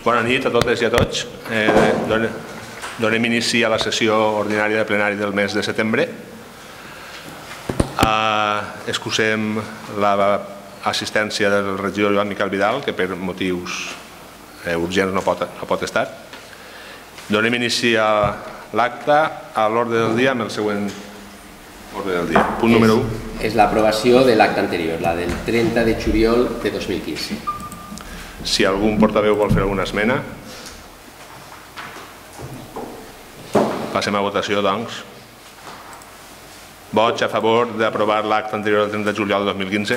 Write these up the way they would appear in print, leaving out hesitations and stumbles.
Bona nit a totes i a tots. Donem inici a la sessió ordinària de plenari del mes de setembre. Excusem l'assistència del regidor Joan Miquel Vidal, que per motius urgents no pot estar. Donem inici a l'acte a l'ordre del dia amb el següent ordre del dia. Punt número 1. És l'aprovació de l'acte anterior, la del 30 de juliol de 2015. Si algun portaveu vol fer alguna esmena, passem a votació, doncs. Vots a favor d'aprovar l'acte anterior al 30 de juliol de 2015.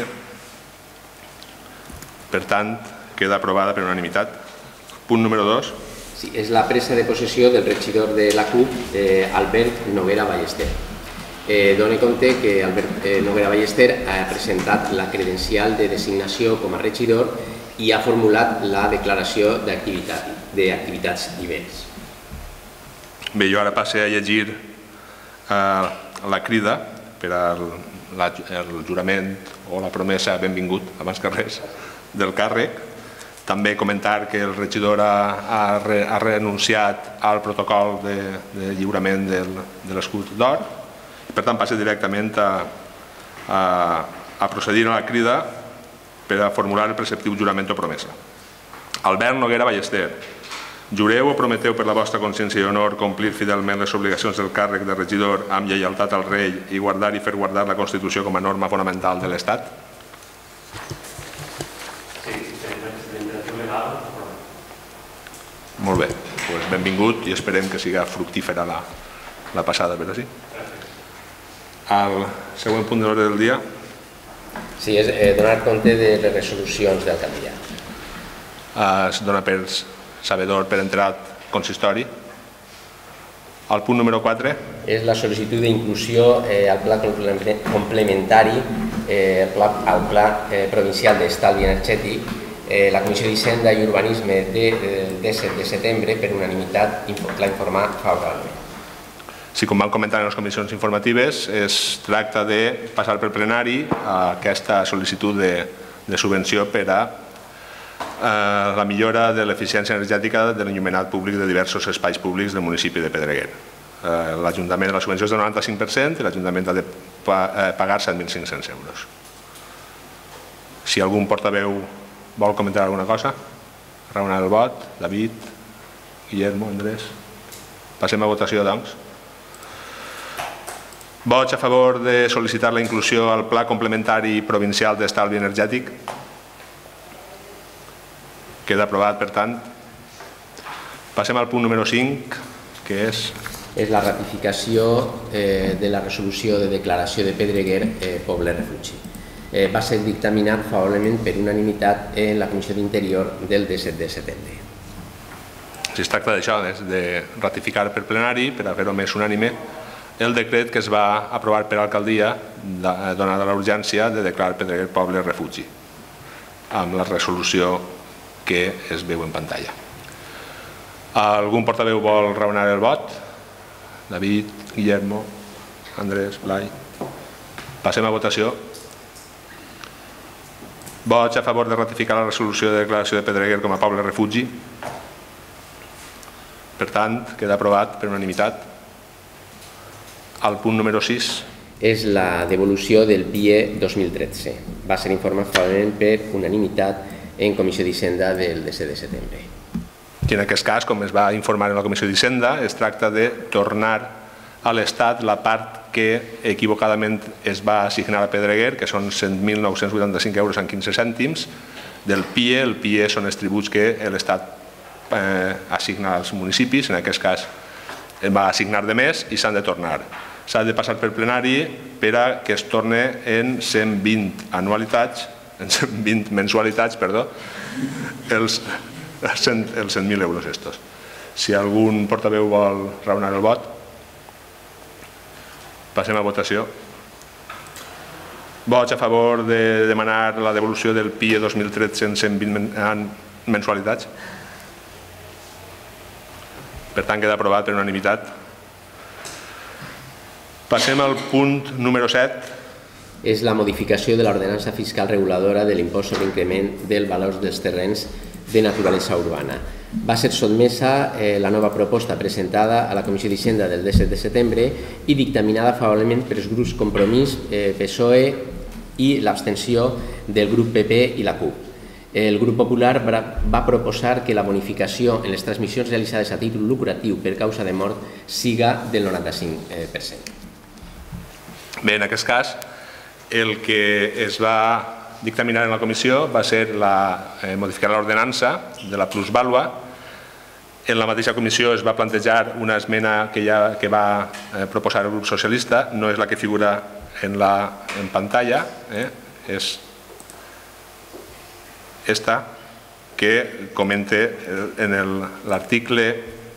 Per tant, queda aprovada per unanimitat. Punt número 2. Sí, és la presa de possessió del regidor de la CUP, Albert Noguera Ballester. Doni compte que Albert Noguera Ballester ha presentat la credencial de designació com a regidor i ha formulat la declaració d'activitats i béns. Bé, jo ara passo a llegir la crida per al jurament o la promesa benvingut, abans que res, del càrrec. També comentar que el regidor ha renunciat al protocol de lliurament de l'escut d'or. Per tant, passa directament a procedir a la crida per a formular el preceptiu jurament o promesa. Albert Noguera Ballester, jureu o prometeu per la vostra consciència i honor complir fidelment les obligacions del càrrec de regidor amb lleialtat al rei i guardar i fer guardar la Constitució com a norma fonamental de l'Estat? Sí, representació legal. Molt bé, doncs benvingut i esperem que siga fructífera la passada, però sí. El següent punt de l'ordre del dia. Sí, és donar compte de les resolucions d'alcaldia. Es dona per sabedor per entrat consistori. El punt número 4. És la sol·licitud d'inclusió al pla complementari al pla provincial d'estalvi energètic. La Comissió d'Hisenda i Urbanisme del 17 de setembre, per unanimitat, l'ha informat favorablement. Si, com vam comentar en les comissions informatives, es tracta de passar pel plenari aquesta sol·licitud de subvenció per a la millora de l'eficiència energètica de l'enllumenat públic de diversos espais públics del municipi de Pedreguer. L'Ajuntament de la subvenció és del 95% i l'Ajuntament ha de pagar 7.500 euros. Si algun portaveu vol comentar alguna cosa, raonar el vot. David, Guillermo, Andrés. Passem a votació, doncs. Vots a favor de sol·licitar la inclusió al Pla Complementari Provincial d'Estalvi Energètic. Queda aprovat, per tant. Passem al punt número 5, que és... És la ratificació de la resolució de declaració de Pedreguer poble refugi. Va ser dictaminat favorablement per unanimitat en la Comissió d'Interior del 17 de setembre. Si es tracta d'això, de ratificar per plenari, per a fer-ho més unànime, el decret que es va aprovar per alcaldia, donada la urgència de declarar Pedreguer poble refugi, amb la resolució que es veu en pantalla. Algun portaveu vol raonar el vot? David, Guillermo, Andrés, Blai. Passem a votació. Vots a favor de ratificar la resolució de declaració de Pedreguer com a poble refugi. Per tant, queda aprovat per unanimitat. El punt número 6. És la devolució del PIE 2013. Va ser informat favorablement per unanimitat en Comissió d'Hisenda del 17 de setembre. I en aquest cas, com es va informar en la Comissió d'Hisenda, es tracta de tornar a l'Estat la part que equivocadament es va assignar a Pedreguer, que són 100.985 euros amb 15 cèntims, del PIE. El PIE són els tributs que l'Estat assigna als municipis, en aquest cas es va assignar de més i s'han de tornar. S'ha de passar per plenari per a que es torne en 120 mensualitats, els 100.000 euros estos. Si algun portaveu vol raonar el vot, passem a votació. Vots a favor de demanar la devolució del PIE 2013 en 120 mensualitats. Per tant, queda aprovat per unanimitat. Passem al punt número 7. És la modificació de l'ordenança fiscal reguladora de l'impost sobre l'increment del valor dels terrenys de naturalesa urbana. Va ser sotmesa la nova proposta presentada a la Comissió d'Hisenda del 17 de setembre i dictaminada favorablement pels grups Compromís, PSOE i l'abstenció del grup PP i la CUP. El grup popular va proposar que la bonificació en les transmissions realitzades a títol lucratiu per causa de mort siga del 95%. Bé, en aquest cas, el que es va dictaminar en la comissió va ser modificar l'ordenança de la plusvàlua. En la mateixa comissió es va plantejar una esmena que va proposar el grup socialista, no és la que figura en pantalla, és esta, que comenta en l'article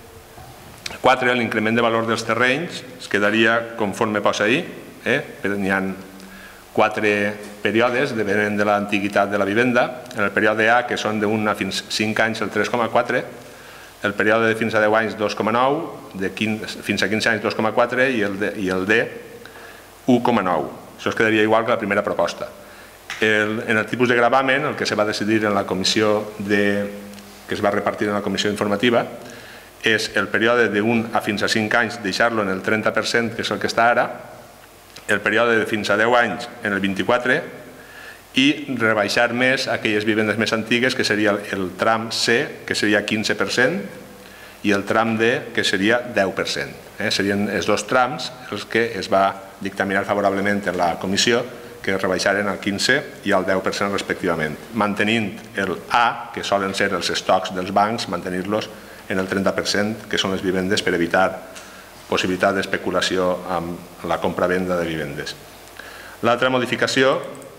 4 l'increment de valor dels terrenys, es quedaria conforme posa ahí, n'hi ha 4 períodes depenent de l'antiguitat de la vivenda. En el període A, que són d'1 a fins 5 anys, el 3,4, el període de fins a 10 anys 2,9, fins a 15 anys 2,4 i el D 1,9. Això es quedaria igual que la primera proposta. En el tipus de gravamen, el que se va decidir en la comissió que es va repartir en la comissió informativa, és el període de 1 a fins a 5 anys deixar-lo en el 30%, que és el que està ara, el període de fins a 10 anys en el 24% i rebaixar més aquelles vivendes més antigues, que seria el tram C, que seria 15%, i el tram D, que seria 10%. Serien els dos trams els que es va dictaminar favorablement en la comissió, que rebaixaren al 15% i al 10% respectivament, mantenint el A, que solen ser els estocs dels bancs, mantenir-los en el 30%, que són les vivendes, per evitar possibilitat d'especulació amb la compra-venda de vivendes. L'altra modificació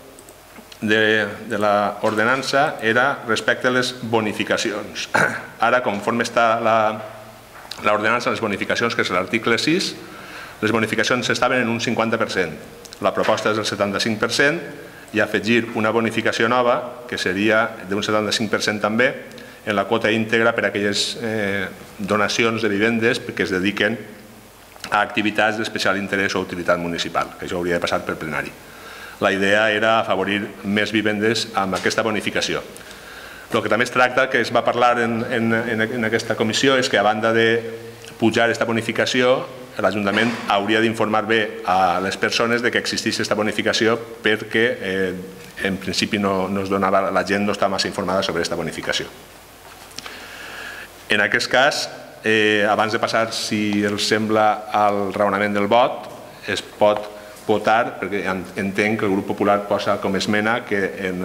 de l'ordenança era respecte a les bonificacions. Ara, conforme està l'ordenança, les bonificacions, que és l'article 6, les bonificacions estaven en un 50%. La proposta és del 75% i afegir una bonificació nova, que seria d'un 75% també, en la quota íntegra per a aquelles donacions de vivendes que es dediquen a activitats d'especial interès o utilitat municipal, que això hauria de passar per plenari. La idea era afavorir més vivendes amb aquesta bonificació. El que també es tracta, que es va parlar en aquesta comissió, és que a banda de pujar aquesta bonificació, l'Ajuntament hauria d'informar bé a les persones que existís aquesta bonificació, perquè en principi la gent no està massa informada sobre aquesta bonificació. En aquest cas, abans de passar, si els sembla, al raonament del vot, es pot votar, perquè entenc que el grup popular posa com a esmena que en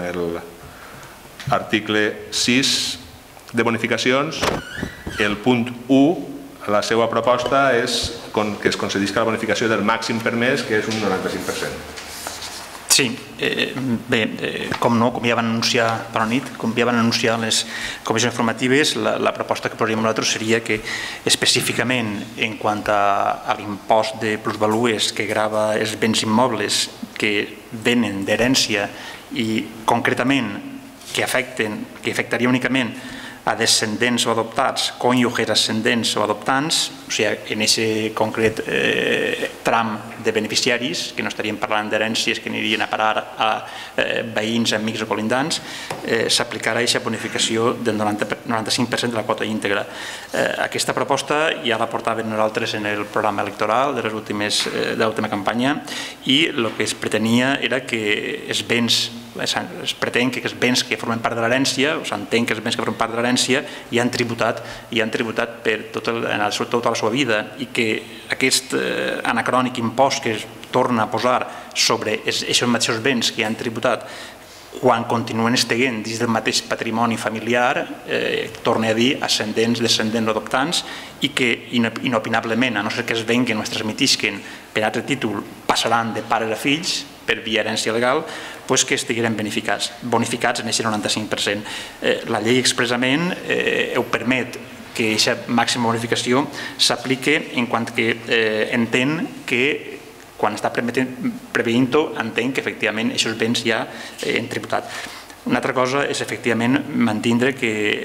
l'article 6 de bonificacions, el punt 1, la seva proposta és que es concedisca la bonificació del màxim permès, que és un 95%. Sí, bé, com ja van anunciar per la nit, com ja van anunciar les comissions informatives, la proposta que posaríem nosaltres seria que específicament en quant a l'impost de plusvalues que grava els béns immobles que venen d'herència i concretament que afectaria únicament a descendents o adoptats, cònjuges ascendents o adoptants, o sigui, en aquest concret tram de beneficiaris, que no estaríem parlant d'herències que anirien a parar a veïns, amics o colindants, s'aplicarà aquesta bonificació del 95% de la quota íntegra. Aquesta proposta ja la portàvem nosaltres en el programa electoral de l'última campanya i el que es pretenia era que els béns, es pretén que els béns que formen part de l'herència, o s'entén que els béns que formen part de l'herència ja han tributat per tota la seva vida i que aquest anacrònic impost que es torna a posar sobre aquests mateixos béns que han tributat quan continuen estiguent dins del mateix patrimoni familiar, torna a dir ascendents, descendents o adoptants, i que inopinablement, a no ser que es venguen o es transmetisquen per altre títol, passaran de pares a fills per via herència legal, que estigueren bonificats en aquest 95%. La llei expressament ho permet que aquesta màxima bonificació s'apliqui en quant que entén que quan està preveint-ho, entenc que efectivament aquests béns ja han tributat. Una altra cosa és efectivament mantindre que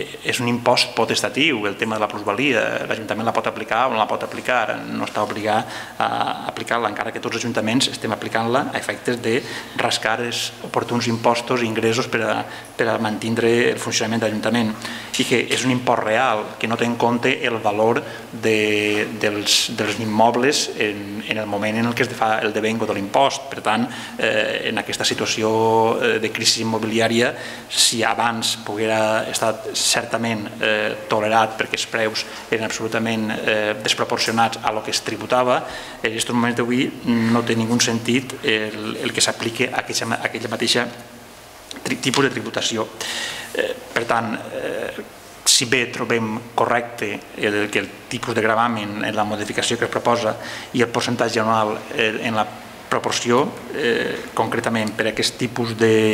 és un impost potestatiu, el tema de la plusvalia, l'Ajuntament la pot aplicar o no la pot aplicar, no està obligat a aplicar-la, encara que tots els ajuntaments estem aplicant-la a efectes de rascar els oportuns impostos i ingressos per a mantindre el funcionament de l'Ajuntament, i que és un impost real, que no té en compte el valor dels immobles en el moment en què es fa el devengo de l'impost. Per tant, en aquesta situació de crisi immobiliària, si abans poguera estat certament tolerat perquè els preus eren absolutament desproporcionats a lo que es tributava, en aquests moments d'avui no té ningú sentit el que s'apliqui a aquella mateixa tipus de tributació. Per tant, si bé trobem correcte que el tipus de gravamen en la modificació que es proposa i el percentatge anual en la proporció, concretament per a aquest tipus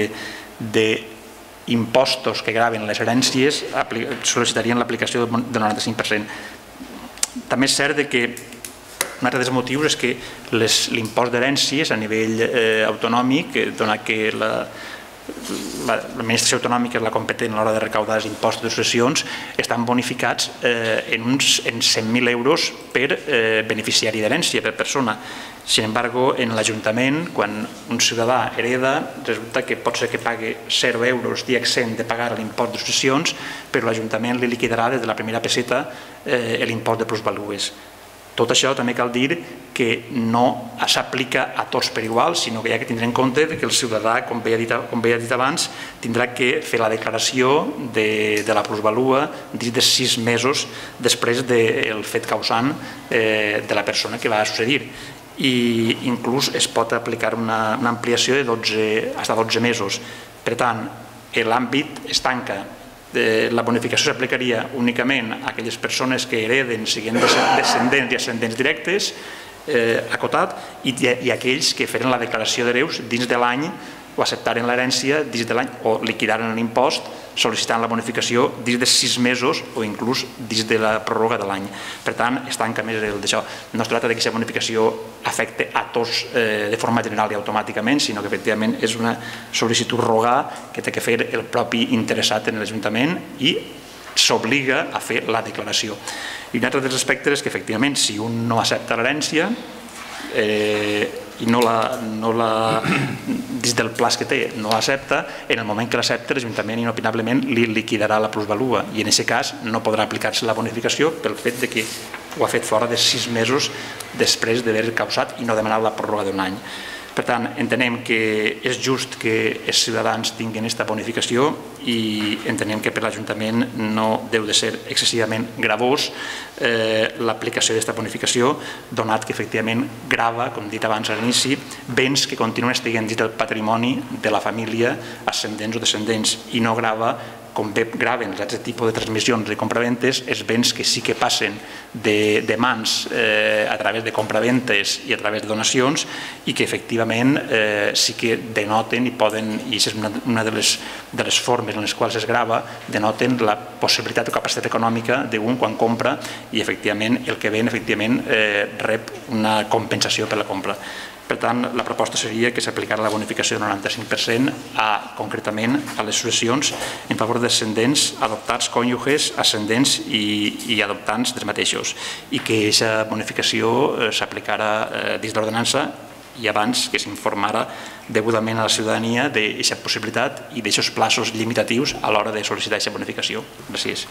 d'impostos que graven les herències, sol·licitarien l'aplicació del 95%. També és cert que un altre dels motius és que l'impost d'herències a nivell autonòmic, donat que l'administració autonòmica és la competent a l'hora de recaudar els impostos de successions, estan bonificats en 100.000 euros per beneficiari d'herència, per persona. Sin embargo, en l'Ajuntament, quan un ciutadà hereda, resulta que pot ser que pagui 0 euros dia exempt de pagar l'impost de successions, però l'Ajuntament li liquidarà des de la primera peseta l'impost de plusvàlues. Tot això també cal dir que no s'aplica a tots per igual, sinó que hi ha que tindre en compte que el ciutadà, com bé he dit abans, tindrà que fer la declaració de la plusvalua dins de 6 mesos després del fet causant de la persona que va succeir. I inclús es pot aplicar una ampliació de fins a 12 mesos. Per tant, l'àmbit es tanca. La bonificació s'aplicaria únicament a aquelles persones que hereden siguent descendents i ascendents directes, acotat, i aquells que feren la declaració d'hereus dins de l'any o acceptaren l'herència dins de l'any o liquidaren l'impost sol·licitant la bonificació dins de 6 mesos o inclús dins de la pròrroga de l'any. Per tant, es tanca més d'això. No es tracta que aquesta bonificació afecte a tots de forma general i automàticament, sinó que efectivament és una sol·licitud rogada que té que fer el propi interessat en l'Ajuntament i s'obliga a fer la declaració. I un altre dels aspectes és que efectivament si un no accepta l'herència i dins del plaç que té no l'accepta, en el moment que l'accepta l'Ajuntament inopinablement li liquidarà la plusvalua i en aquest cas no podrà aplicar-se la bonificació pel fet que ho ha fet fora de 6 mesos després d'haver causat i no demanat la pròrroga d'un any. Per tant, entenem que és just que els ciutadans tinguin aquesta bonificació i entenem que per l'Ajuntament no deu de ser excessivament gravós l'aplicació d'aquesta bonificació, donat que efectivament grava, com he dit abans a l'inici, béns que continuen estiguent dins del patrimoni de la família, ascendents o descendents, i no grava com bé graven els altres tipus de transmissions i compraventes, els béns que sí que passen de mans a través de compraventes i a través de donacions i que efectivament sí que denoten i poden, i és una de les formes en les quals es grava, denoten la possibilitat o capacitat econòmica d'un quan compra i efectivament el que ven efectivament rep una compensació per la compra. Per tant, la proposta seria que s'aplicara la bonificació del 95% concretament a les successions en favor de descendents, adoptats, cònjuges, ascendents i adoptants dels mateixos i que aquesta bonificació s'aplicara dins l'ordenança i abans que s'informara degudament a la ciutadania d'aquesta possibilitat i d'aquests plaços limitatius a l'hora de sol·licitar aquesta bonificació. Gràcies.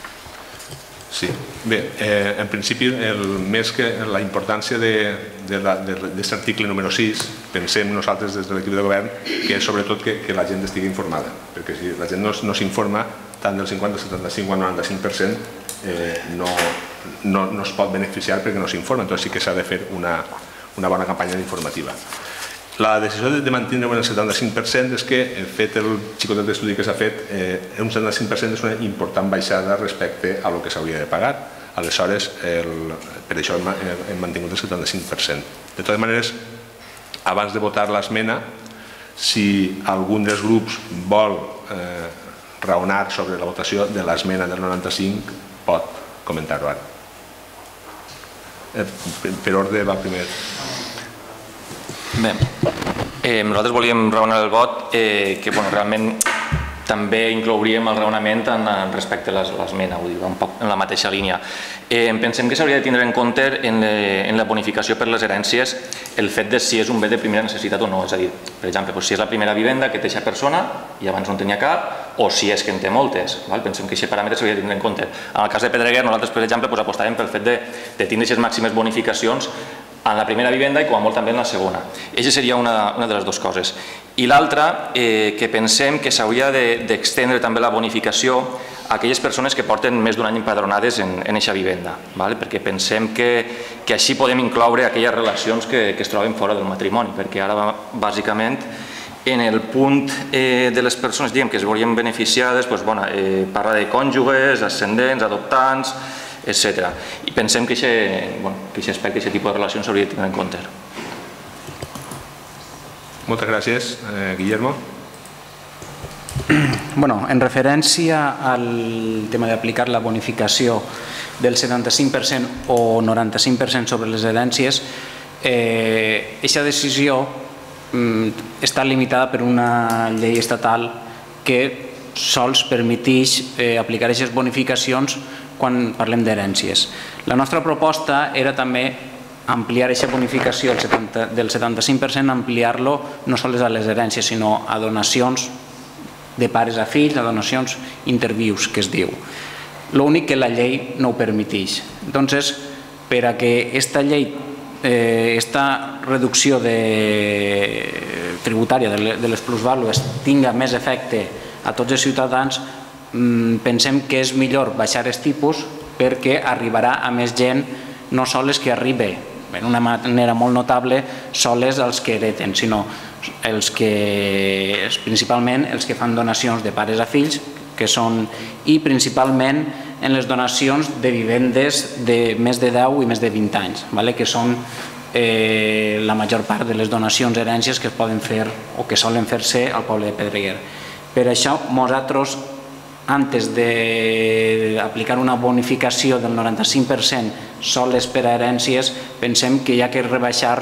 Sí, bé, en principi, més que la importància d'aquest article número 6, pensem nosaltres des de l'equip de govern que és sobretot que la gent estigui informada, perquè si la gent no s'informa, tant del 50, 75 o 95% no es pot beneficiar perquè no s'informa, doncs sí que s'ha de fer una bona campanya informativa. La decisió de mantenir-ho en el 75% és que, fet el xicotet d'estudi que s'ha fet, un 75% és una important baixada respecte a lo que s'hauria de pagar. Aleshores, per això hem mantingut el 75%. De totes maneres, abans de votar l'esmena, si algun dels grups vol raonar sobre la votació de l'esmena del 95, pot comentar-ho ara. Per ordre va primer. Bé, nosaltres volíem raonar el vot que realment també inclouríem el raonament respecte a l'esmena, vull dir, un poc en la mateixa línia. Pensem que s'hauria de tindre en compte en la bonificació per les herències el fet de si és un bé de primera necessitat o no, és a dir, per exemple, si és la primera vivenda que té aquesta persona i abans no en tenia cap, o si és que en té moltes. Pensem que aquest paràmetre s'hauria de tindre en compte. En el cas de Pedreguer, nosaltres, per exemple, apostàvem pel fet de tindre aquestes màximes bonificacions en la primera vivenda i com a molt també en la segona. Aquesta seria una de les dues coses. I l'altra, que pensem que s'hauria d'extendre també la bonificació a aquelles persones que porten més d'un any empadronades en aquesta vivenda, perquè pensem que així podem incloure aquelles relacions que es troben fora del matrimoni, perquè ara bàsicament en el punt de les persones que es veurien beneficiades parla de cònjuges, ascendents, adoptants, etc. I pensem que aquest aspecte, aquest tipus de relacions s'hauria de tenir en compte. Moltes gràcies. Guillermo? En referència al tema d'aplicar la bonificació del 75% o 95% sobre les herències, aquesta decisió està limitada per una llei estatal que sols permeteix aplicar aquestes bonificacions quan parlem d'herències. La nostra proposta era també ampliar aquesta bonificació del 75%, ampliar-lo no sols a les herències, sinó a donacions de pares a fills, a donacions intervius, que es diu. L'únic que la llei no ho permeteix. Entonces, per a que aquesta llei, aquesta reducció tributària de les plusvàlues tinga més efecte a tots els ciutadans, pensem que és millor baixar els tipus perquè arribarà a més gent, no sols que arriba d'una manera molt notable sols els que hereten, sinó principalment els que fan donacions de pares a fills, i principalment en les donacions de vivendes de més de 10 i més de 20 anys, que són la major part de les donacions herències que es poden fer o que solen fer-se al poble de Pedreguer. Per això, nosaltres, antes d'aplicar una bonificació del 95% sols per a herències, pensem que hi ha que rebaixar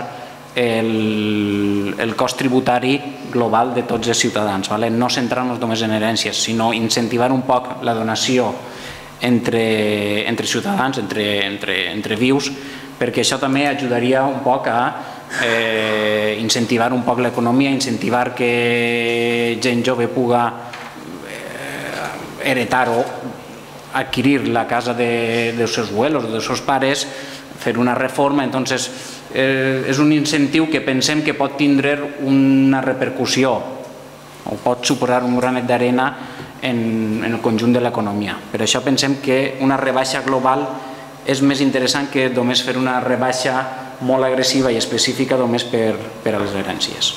el cost tributari global de tots els ciutadans, no centrar-nos només en herències, sinó incentivar un poc la donació entre ciutadans, entre vius, perquè això també ajudaria un poc a incentivar un poc l'economia, incentivar que gent jove pugui heretar o adquirir la casa dels seus abuelos o dels seus pares, fer una reforma. Entonces, és un incentiu que pensem que pot tindre una repercussió o pot suposar un granet d'arena en el conjunt de l'economia. Per això pensem que una rebaixa global és més interessant que només fer una rebaixa molt agressiva i específica només per a les herències.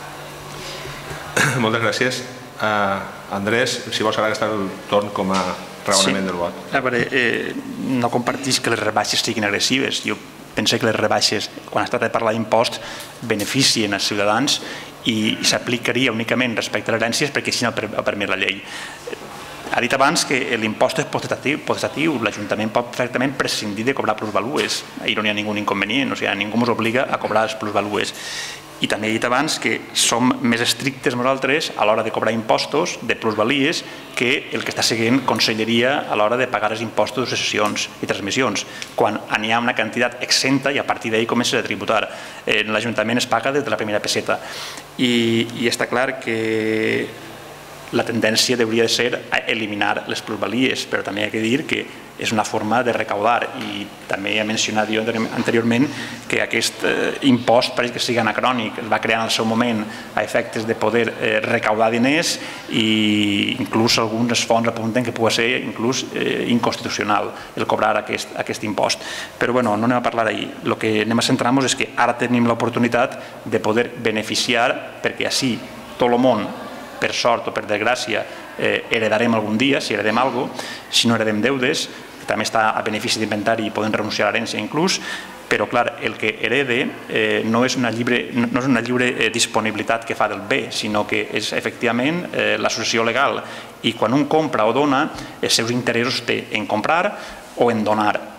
Moltes gràcies. Andrés, si vols ara gastar el torn com a raonament del vot. A veure, no compartís que les rebaixes siguin agressives. Jo penso que les rebaixes, quan es tracta de parlar d'imposts, beneficien els ciutadans i s'aplicaria únicament respecte a les herències perquè així no ho permet la llei. Ha dit abans que l'impost és potestatiu, l'Ajuntament pot perfectament prescindir de cobrar plusvalues, ahir no hi ha ningú inconvenient, o sigui, ningú ens obliga a cobrar les plusvalues. I també he dit abans que som més estrictes nosaltres a l'hora de cobrar impostos de plusvalies que el que està seguint Conselleria a l'hora de pagar els impostos de successions i transmissions, quan n'hi ha una quantitat exenta i a partir d'ahir comença a tributar. L'Ajuntament es paga des de la primera peseta. I està clar que la tendència hauria de ser a eliminar les plusvalies, però també hi ha que dir que és una forma de recaudar i també he mencionat jo anteriorment que aquest impost pareix que sigui anacrònic, es va crear en el seu moment a efectes de poder recaudar diners i inclús alguns fons apunten que pugui ser inclús inconstitucional el cobrar aquest impost. Però bueno, no anem a parlar d'ahir. El que anem a centrar-nos és que ara tenim l'oportunitat de poder beneficiar perquè així tot el món, per sort o per desgràcia, heredarem algun dia, si heredem alguna cosa, si no heredem deudes, que també està a benefici d'inventari i poden renunciar a l'herència inclús, però clar, el que herede no és una lliure disponibilitat que fa del bé, sinó que és efectivament l'associació legal i quan un compra o dona els seus interessos té en comprar o en donar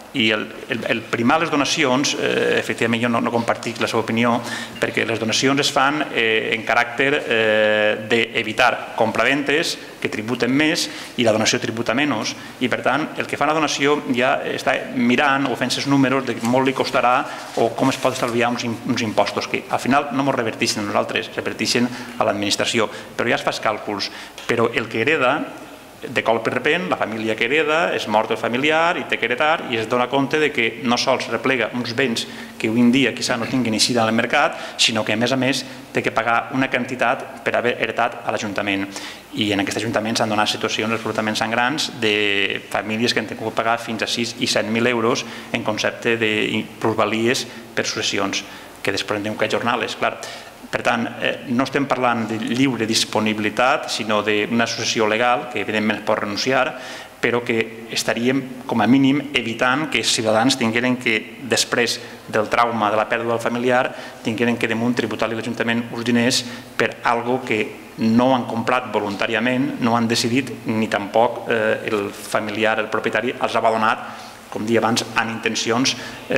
I el primar les donacions, efectivament jo no compartic la seva opinió, perquè les donacions es fan en caràcter d'evitar compraventes que tributen més i la donació tributa menys, i per tant el que fa la donació ja està mirant o fent els números de molt li costarà o com es pot estalviar uns impostos que al final no ens reverteixen a nosaltres, reverteixen a l'administració, però ja es fa els càlculs. Però el que hereda, de cop i repent, la família que hereda, és mort el familiar i té que heretar i es dona compte que no sols replega uns béns que avui en dia quizà no tinguin eixida al mercat, sinó que a més té que pagar una quantitat per haver heretat a l'Ajuntament. I en aquest Ajuntament s'han donat situacions absolutament sangrants de famílies que han tingut que pagar fins a 6 i 7.000 euros en concepte de plusvalies per successions, que després hem que ajornar-les, clar. Per tant, no estem parlant de lliure disponibilitat, sinó d'una associació legal, que evidentment es pot renunciar, però que estaríem, com a mínim, evitant que els ciutadans tingueren que, després del trauma de la pèrdua del familiar, tingueren que damunt tributar-li a l'Ajuntament uns diners per algo que no han comprat voluntàriament, no han decidit, ni tampoc el familiar, el propietari, els ha donat, com dia abans, amb intencions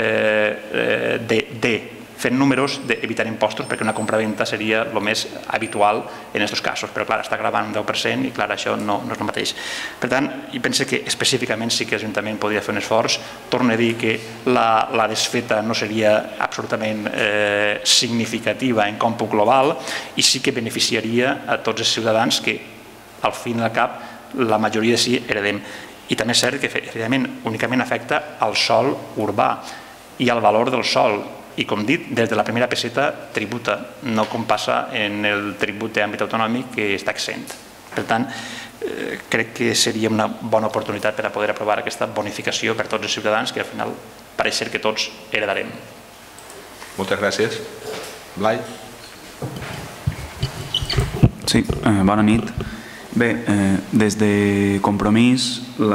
fent números d'evitar impostos, perquè una compraventa seria el més habitual en aquests casos, però clar, està gravant un 10% i clar, això no és el mateix. Per tant, jo penso que específicament sí que l'Ajuntament podria fer un esforç. Torno a dir que la desfeta no seria absolutament significativa en còmput global i sí que beneficiaria a tots els ciutadans que, al fin i al cap, la majoria de sí heredem. I també és cert que, efectivament, únicament afecta al sòl urbà i al valor del sòl. I com dit, des de la primera peseta tributa, no com passa en el tribut d'àmbit autonòmic que està exent. Per tant, crec que seria una bona oportunitat per a poder aprovar aquesta bonificació per tots els ciutadans que al final pareix ser que tots heredarem. Moltes gràcies. Blai? Sí, bona nit. Bé, des de Compromís,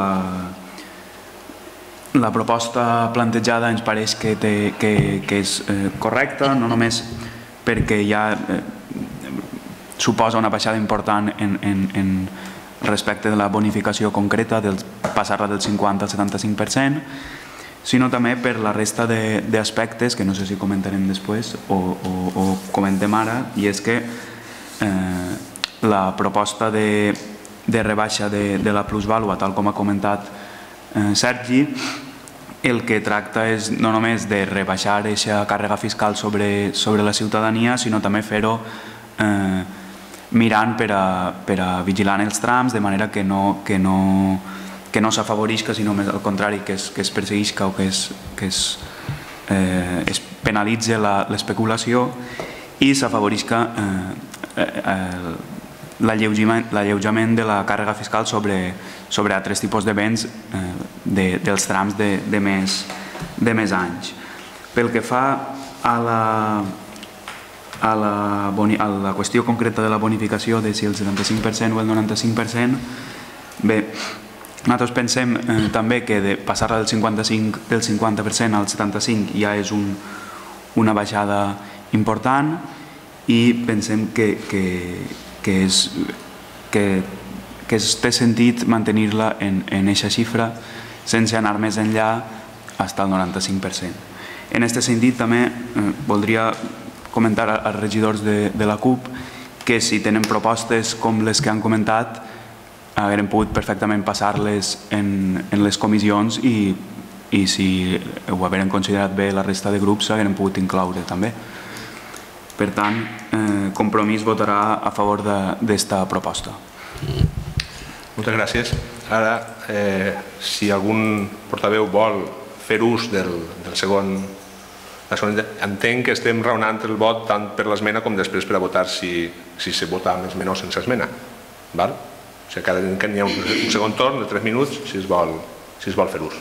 la proposta plantejada ens pareix que és correcta, no només perquè ja suposa una baixada important respecte de la bonificació concreta, passar-la del 50 al 75%, sinó també per la resta d'aspectes que no sé si comentarem després o comentem ara, i és que la proposta de rebaixa de la plusvàlua, tal com ha comentat Sergi, el que tracta és no només de rebaixar aquesta càrrega fiscal sobre la ciutadania, sinó també fer-ho mirant per a vigilar els trams, de manera que no s'afavorisca, sinó al contrari, que es perseguisca o que es penalitzi l'especulació i s'afavorisca l'alleujament de la càrrega fiscal sobre altres tipus de béns dels trams de més anys. Pel que fa a la qüestió concreta de la bonificació de si el 75% o el 95%, bé, nosaltres pensem també que de passar-la del 50% al 75% ja és una baixada important i pensem que té sentit mantenir-la en aquesta xifra sense anar més enllà fins al 95%. En aquest sentit també voldria comentar als regidors de la CUP que si tenen propostes com les que han comentat haguem pogut perfectament passar-les en les comissions i si ho haguem considerat bé la resta de grups haguem pogut incloure també. Per tant, Compromís votarà a favor d'esta proposta. Moltes gràcies. Ara, si algun portaveu vol fer ús del segon... Entenc que estem raonant el vot tant per l'esmena com després per a votar si se vota amb esmena o sense esmena. O sigui, cada que hi ha un segon torn de 3 minuts si es vol fer ús.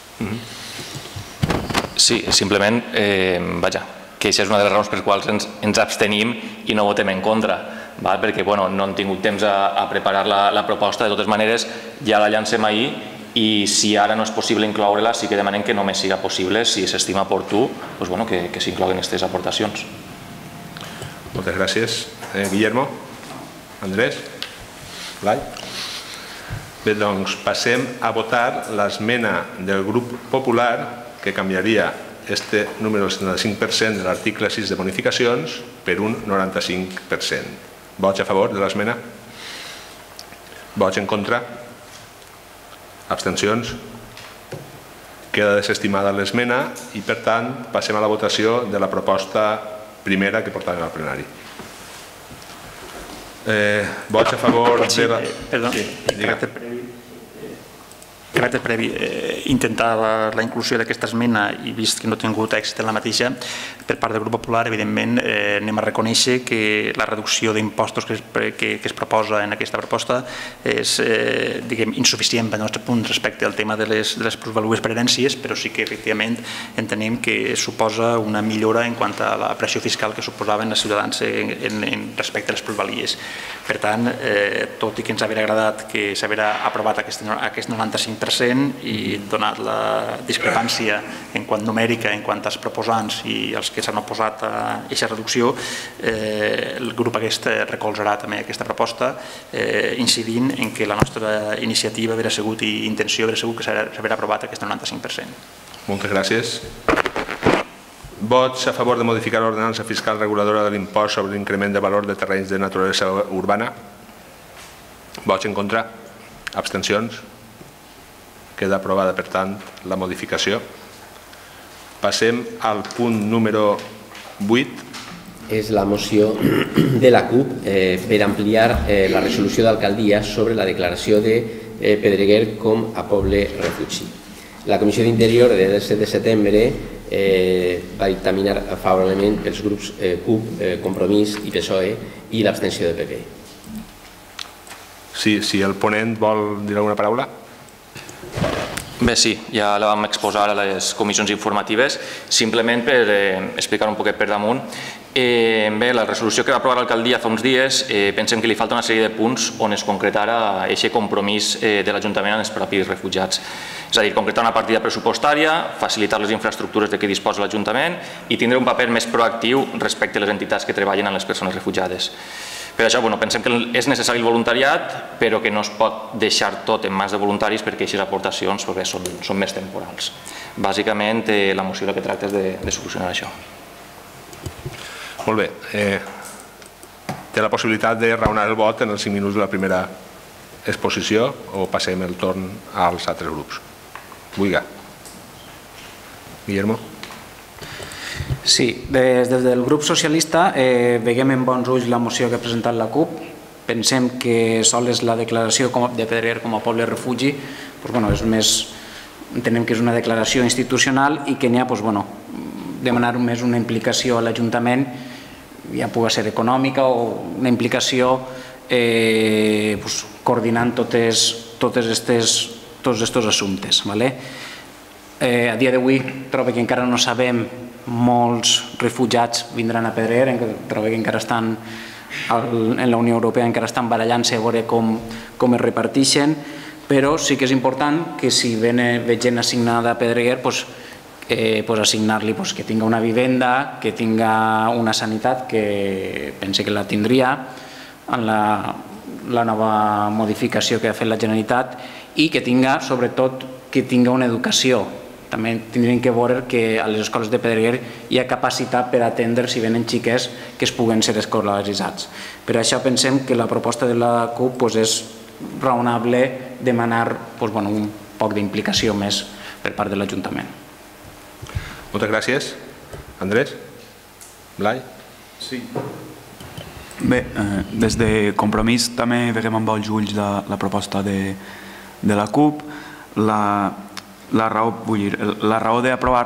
Sí, simplement, vaja, que això és una de les raons per les quals ens abstenim i no votem en contra, perquè no hem tingut temps a preparar la proposta. De totes maneres, ja la llancem ahir i si ara no és possible incloure-la, sí que demanem que només siga possible, si s'estima oportú, que s'incloguen aquestes aportacions. Moltes gràcies. Guillermo? Andrés? Blai? Bé, doncs passem a votar l'esmena del grup popular que canviaria este número del 75% de l'article 6 de bonificacions per un 95%. Vots a favor de l'esmena? Vots en contra? Abstencions? Queda desestimada l'esmena i, per tant, passem a la votació de la proposta primera que portarem al plenari. Vots a favor de la... Perdó, caràcter previ, intentar la inclusió d'aquesta esmena i vist que no ha tingut èxit en la mateixa, per part del grup popular, evidentment, anem a reconèixer que la reducció d'impostos que es proposa en aquesta proposta és insuficient pel nostre punt respecte al tema de les plusvalues per herències, però sí que efectivament entenem que suposa una millora en quant a la pressió fiscal que suposaven els ciutadans respecte a les plusvalies. Per tant, tot i que ens hauria agradat que s'haguera aprovat aquest 95% i donat la discrepància en quant numèrica, en quant als proposants i els que s'han oposat a aquesta reducció, el grup aquest recolzarà també aquesta proposta, incidint en que la nostra iniciativa hauria sigut i intenció hauria sigut que s'haguera aprovat aquest 95%. Moltes gràcies. Vots a favor de modificar l'ordenança fiscal reguladora de l'impost sobre l'increment de valor de terrenys de naturalesa urbana? Vots en contra? Abstencions? Queda aprovada, per tant, la modificació. Passem al punt número 8. És la moció de la CUP per ampliar la resolució d'alcaldia sobre la declaració de Pedreguer com a poble refugi. La Comissió d'Interior, del 7 de setembre, va dictaminar favorablement els grups CUP, Compromís i PSOE i l'abstenció del PP. Si el ponent vol dir alguna paraula? Bé, sí, ja la vam exposar a les comissions informatives, simplement per explicar un poquet per damunt. Bé, la resolució que va aprovar l'alcaldia fa uns dies, pensem que li falta una sèrie de punts on es concretara aquest compromís de l'Ajuntament amb els propis refugiats. És a dir, concretar una partida pressupostària, facilitar les infraestructures de què disposa l'Ajuntament i tindre un paper més proactiu respecte a les entitats que treballen amb les persones refugiades. Per això, pensem que és necessari el voluntariat, però que no es pot deixar tot en mans de voluntaris perquè aquestes aportacions són més temporals. Bàsicament, la moció el que tracta és de solucionar això. Molt bé. Té la possibilitat de raonar el vot en els 5 minuts de la primera exposició o passem el torn als altres grups? Buiga. Guillermo. Sí, des del grup socialista veiem en bons ulls la moció que ha presentat la CUP. Pensem que sols la declaració de Pedreguer com a poble refugi entenem que és una declaració institucional i que n'hi ha demanar més una implicació a l'Ajuntament, ja pugui ser econòmica o una implicació coordinant tots aquests assumptes. A dia d'avui trobo que encara no sabem, molts refugiats vindran a Pedreguer, trobo que encara estan en la Unió Europea, encara estan barallant-se a veure com es reparteixen, però sí que és important que si ve gent assignada a Pedreguer, assignar-li que tinga una vivenda, que tinga una sanitat, que pense que la tindria en la nova modificació que ha fet la Generalitat, i que tinga, sobretot, una educació. També tindrem que veure que a les escoles de Pedreguer hi ha capacitat per atendre si venen xiquets que es puguen ser escolaritzats. Per això pensem que la proposta de la CUP és raonable demanar un poc d'implicació més per part de l'Ajuntament. Moltes gràcies. Andrés? Blai? Sí. Bé, des de Compromís també veiem amb els ulls la proposta de la CUP. La raó d'aprovar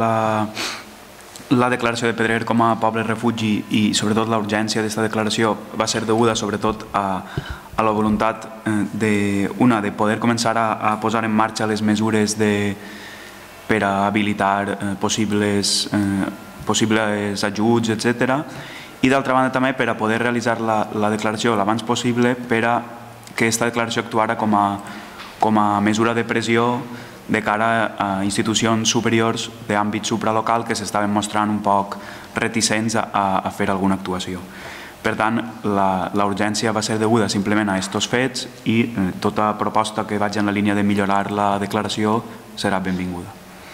la declaració de Pedreguer com a poble refugi i sobretot la urgència d'aquesta declaració va ser deguda sobretot a la voluntat de poder començar a posar en marxa les mesures per a habilitar possibles ajuts, etc. I d'altra banda també per a poder realitzar la declaració l'abans possible per a que aquesta declaració actuara com a mesura de pressió de cara a institucions superiors d'àmbit supralocal que s'estaven mostrant un poc reticents a fer alguna actuació. Per tant, la urgència va ser deguda simplement a aquests fets i tota proposta que vagi en la línia de millorar la declaració serà benvinguda.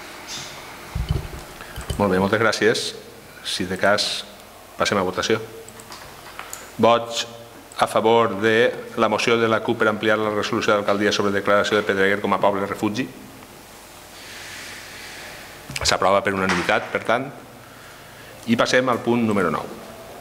Molt bé, moltes gràcies. Si de cas, passem a votació. Vots a favor de la moció de la CUP per ampliar la resolució de l'alcaldia sobre declaració de Pedreguer com a poble refugi. S'aprova per unanimitat, per tant. I passem al punt número 9.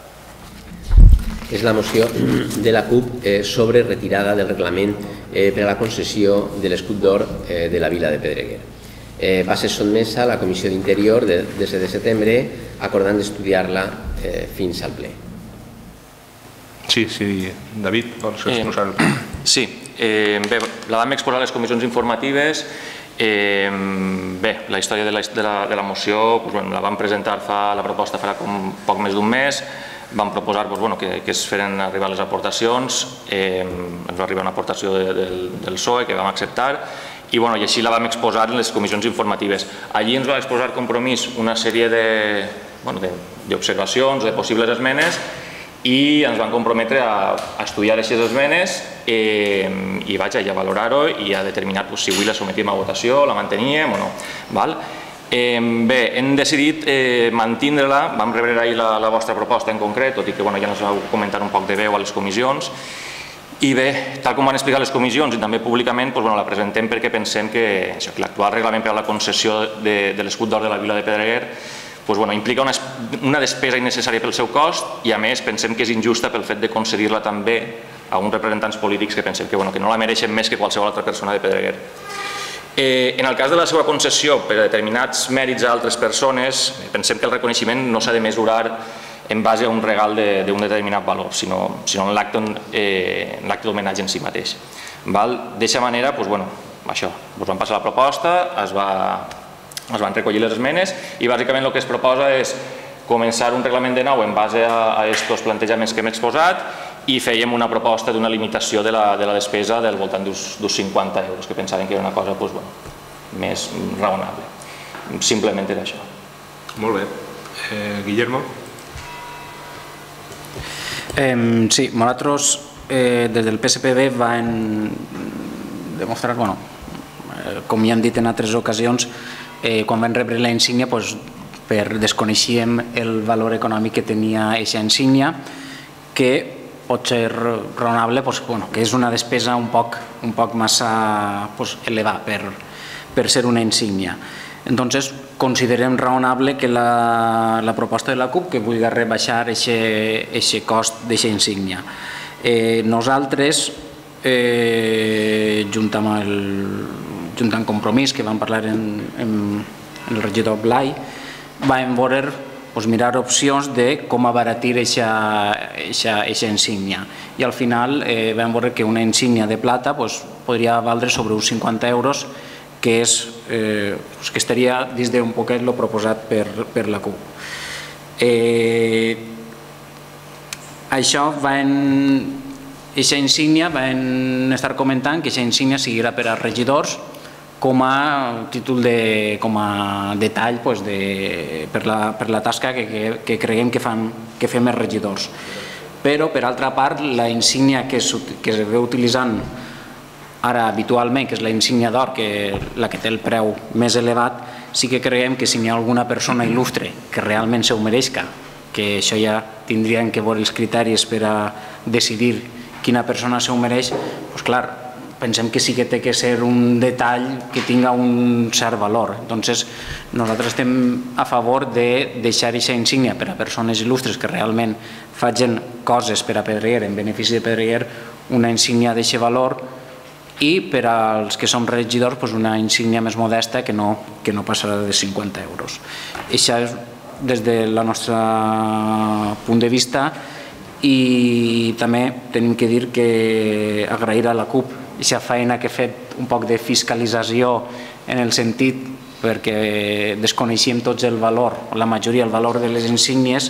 És la moció de la CUP sobre retirada del reglament per a la concessió de l'escut d'or de la vila de Pedreguer. Va ser sotmesa a la Comissió d'Interior del 17 de setembre, acordant d'estudiar-la fins al ple. Sí, David, vols exposar el punt? Sí, bé, la vam exposar a les comissions informatives. Bé, la història de la moció la vam presentar, la proposta farà poc més d'un mes. Vam proposar que es feren arribar les aportacions, ens va arribar una aportació del PSOE que vam acceptar i així la vam exposar en les comissions informatives. Allí ens va exposar Compromís una sèrie d'observacions o de possibles esmenes i ens van comprometre a estudiar aquestes esmenes i a valorar-ho i a determinar si avui la sometíem a votació, la manteníem o no. Bé, hem decidit mantindre-la, vam rebre ahir la vostra proposta en concret, tot i que ja ens vau comentar un poc de veu a les comissions, i bé, tal com van explicar les comissions i també públicament, la presentem perquè pensem que l'actual reglament per a la concessió de l'escut d'or de la vila de Pedreguer implica una despesa innecessària pel seu cost i a més pensem que és injusta pel fet de concedir-la també a uns representants polítics que pensem que no la mereixen més que qualsevol altra persona de Pedreguer. En el cas de la seva concessió per a determinats mèrits a altres persones, pensem que el reconeixement no s'ha de mesurar en base a un regal d'un determinat valor, sinó en l'acte d'homenatge en si mateix. D'aquesta manera, això, vam passar la proposta, es van recollir les esmenes i bàsicament el que es proposa és començar un reglament de nou en base a aquests plantejaments que hem exposat i fèiem una proposta d'una limitació de la despesa del voltant d'uns 50 euros, que pensàvem que era una cosa més raonable. Simplement era això. Molt bé. Guillermo? Sí, nosaltres des del PSPB vam demostrar, com ja hem dit en altres ocasions, quan vam rebre la insígnia desconeixíem el valor econòmic que tenia aquesta insígnia, que pot ser raonable, que és una despesa un poc massa elevada per ser una insígnia. Entonces, considerem raonable que la proposta de la CUP que vulgui rebaixar aquest cost d'aquesta insígnia. Nosaltres, junt amb Compromís, que vam parlar amb el regidor Blai, vam mirar opcions de com abaratir aquesta insígnia. I al final vam veure que una insígnia de plata podria valdre sobre uns 50 euros, que estaria dins d'un poquet el proposat per la CUP. Aquesta insígnia, vam estar comentant que aquesta insígnia seguirà per als regidors com a detall per la tasca que creiem que fem els regidors. Però, per altra part, la insígnia que es ve utilitzant ara habitualment, que és la insígnia d'or, la que té el preu més elevat, sí que creiem que si hi ha alguna persona il·lustre que realment s'ho mereixca, que això ja tindrien que veure els criteris per a decidir quina persona s'ho mereix, doncs clar, pensem que sí que té que ser un detall que tinga un cert valor. Entonces, nosaltres estem a favor de deixar aquesta insígnia per a persones il·lustres que realment facin coses per a Pedreguer, en benefici de Pedreguer, una insígnia d'aquest valor, i per als que som regidors una insígnia més modesta que no passarà de 50 euros. Això és des del nostre punt de vista, i també tenim que dir que agrair a la CUP aquesta feina que ha fet un poc de fiscalització en el sentit perquè desconeixíem tots el valor, la majoria el valor de les insígnies,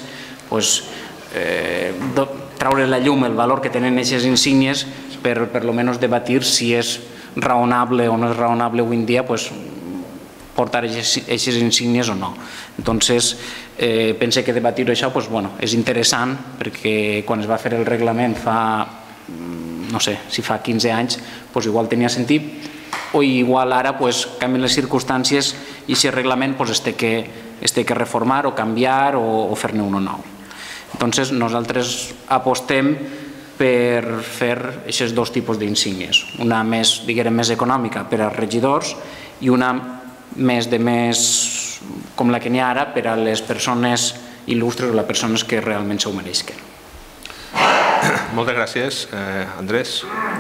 traure a la llum el valor que tenen aquestes insígnies per almenys debatir si és raonable o no és raonable avui en dia portar aquestes insígnies o no. Entonces, pense que debatir això és interessant, perquè quan es va fer el reglament fa, no sé, si fa 15 anys, igual tenia sentit, o igual ara canvien les circumstàncies i aquest reglament es té que reformar o canviar o fer-ne un nou. Entonces, nosaltres apostem per fer aquests dos tipus d'insígnies, una més, diguem, més econòmica per als regidors i una més com la que n'hi ha ara per a les persones il·lustres o les persones que realment s'ho mereixen. Moltes gràcies. Andrés?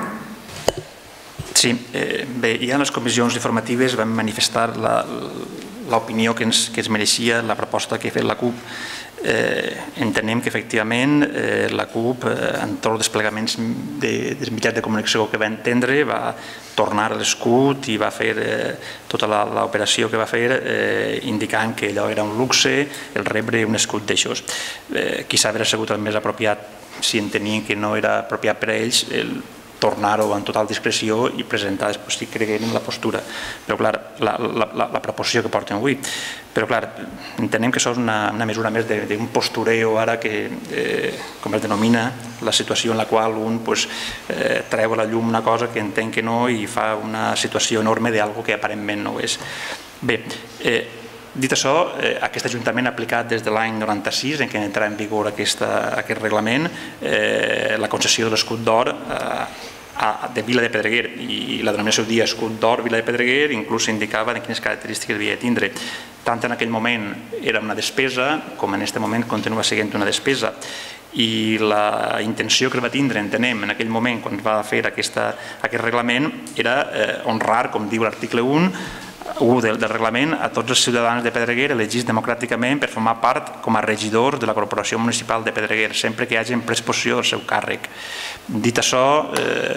Sí, bé, ja en les comissions informatives vam manifestar l'opinió que ens mereixia la proposta que ha fet la CUP. Entenem que efectivament la CUP, en tots els desplegaments dels mitjans de comunicació que va entendre, va tornar a l'escut i va fer tota l'operació que va fer indicant que allò era un luxe el rebre un escut d'aixòs. Quizà hauria sigut el més apropiat, si entenien que no era apropiat per a ells, tornar-ho en total discreció i presentar després si creguem la postura. Però clar, la proposició que porten avui. Però clar, entenem que això és una mesura més d'un postureo ara que, com es denomina, la situació en la qual un treu a la llum una cosa que entén que no i fa una situació enorme d'algo que aparentment no ho és. Bé, dit això, aquest Ajuntament ha aplicat des de l'any 96, en què entrarà en vigor aquest reglament, la concessió de l'escut d'or de Vila de Pedreguer, i la denominació dia escut d'or Vila de Pedreguer inclús indicava de quines característiques havia de tindre. Tant en aquell moment era una despesa com en aquest moment continua sent una despesa. I la intenció que va tindre, entenem, en aquell moment quan va fer aquest reglament era honrar, com diu l'article 1 del reglament, a tots els ciutadans de Pedreguer elegits democràticament per formar part com a regidors de la Corporació Municipal de Pedreguer, sempre que hagin pres possessió del seu càrrec. Dit això,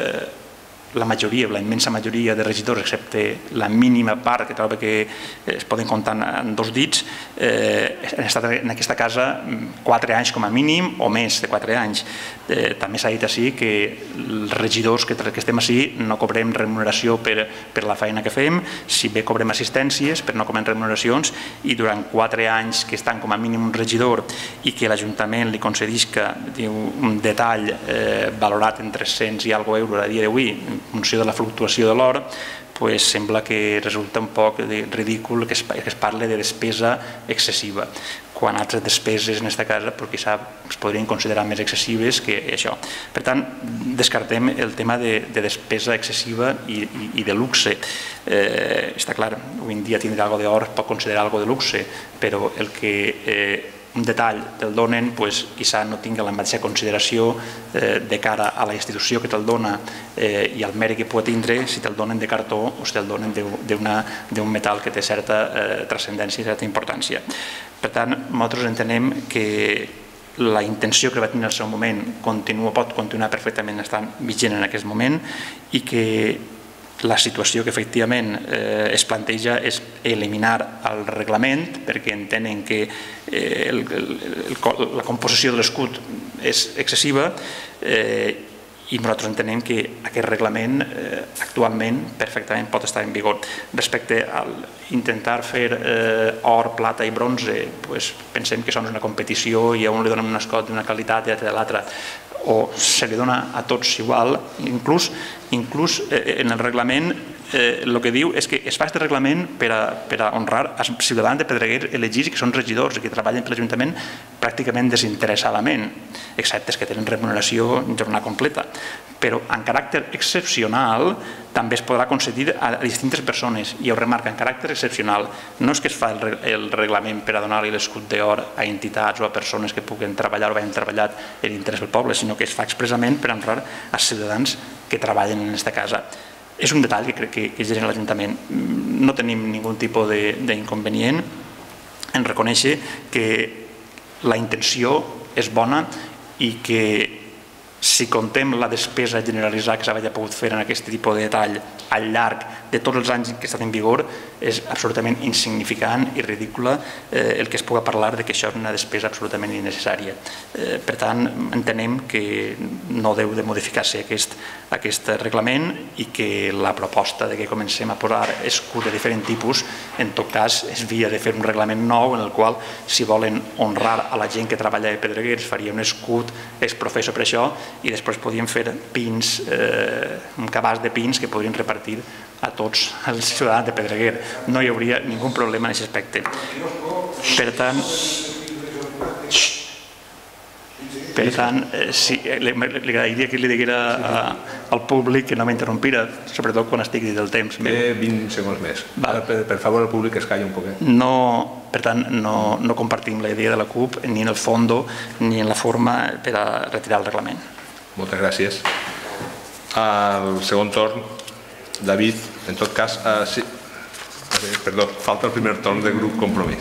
la majoria, la immensa majoria de regidors, excepte la mínima part que trobo que es poden comptar en dos dits, han estat en aquesta casa 4 anys com a mínim o més de 4 anys. També s'ha dit així que els regidors que estem així no cobrem remuneració per la feina que fem, si bé cobrem assistències però no cobrem remuneracions, i durant 4 anys que estan com a mínim un regidor i que l'Ajuntament li concedisca un detall valorat en 300 i alguna euros a dia d'avui en funció de la fluctuació de l'or, sembla que resulta un poc ridícul que es parli de despesa excessiva, quan altres despeses en aquesta casa es podrien considerar més excessives que això. Per tant, descartem el tema de despesa excessiva i de luxe. Està clar, avui en dia tindre alguna d'or es pot considerar alguna de luxe, però el que un detall te'l donen, quizà no tingui la mateixa consideració de cara a la institució que te'l dona i al mèrit que pot tindre si te'l donen de cartó o si te'l donen d'un metall que té certa transcendència i certa importància. Per tant, nosaltres entenem que la intenció que va tenir en el seu moment pot continuar perfectament estant vigent en aquest moment i que la situació que efectivament es planteja és eliminar el reglament perquè entenen que la composició de l'escut és excessiva i nosaltres entenem que aquest reglament actualment perfectament pot estar en vigor. Respecte a intentar fer or, plata i bronze, pensem que això no és una competició i a un li donen un escot d'una qualitat i a l'altre, o se li dona a tots igual. Inclús en el reglament el que diu és que es fa aquest reglament per a honrar els ciutadans de Pedreguer elegits que són regidors i que treballen per l'Ajuntament pràcticament desinteressadament, excepte els que tenen remuneració en jornada completa. Però en caràcter excepcional també es podrà concedir a distintes persones, i ho remarca, en caràcter excepcional. No és que es fa el reglament per a donar-li l'escut d'or a entitats o a persones que puguen treballar o hagin treballat en l'interès del poble, sinó que es fa expressament per a honrar els ciutadans que treballen en aquesta casa. És un detall que crec que és en l'Ajuntament. No tenim ningú tipus d'inconvenient en reconèixer que la intenció és bona i que si contem la despesa generalitzada que s'havia pogut fer en aquest tipus de detall al llarg de tots els anys que ha estat en vigor, és absolutament insignificant i ridícula el que es pugui parlar de que això és una despesa absolutament innecessària. Per tant, entenem que no deu de modificar-se aquest reglament i que la proposta de que comencem a posar escut de diferent tipus, en tot cas, es havia de fer un reglament nou en el qual, si volen honrar a la gent que treballa a Pedreguer, es faria un escut exprofesso per això i després podríem fer pins, un cabàs de pins que podrien repartir a tots els ciutadans de Pedreguer. No hi hauria ningú problema en aquest aspecte. Per tant, sí, li agradaria que li diguera al públic que no m'interrompira, sobretot quan estigui del temps. Té 20 segons més. Per favor, el públic es calla un poquet. Per tant, no compartim la idea de la CUP ni en el fons ni en la forma per a retirar el reglament. Moltes gràcies. Al segon torn, David, en tot cas, sí. Perdó, falta el primer torn de grup Compromís.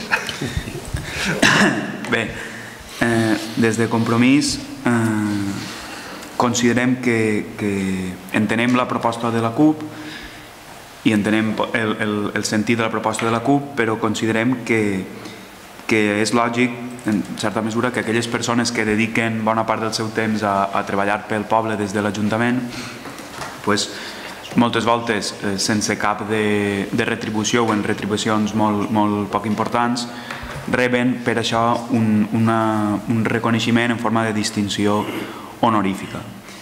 Bé, des de Compromís considerem que entenem la proposta de la CUP i entenem el sentit de la proposta de la CUP, però considerem que és lògic, en certa mesura, que aquelles persones que dediquen bona part del seu temps a treballar pel poble des de l'Ajuntament, moltes voltes sense cap de retribució o en retribucions molt poc importants, reben per això un reconeixement en forma de distinció honorífica.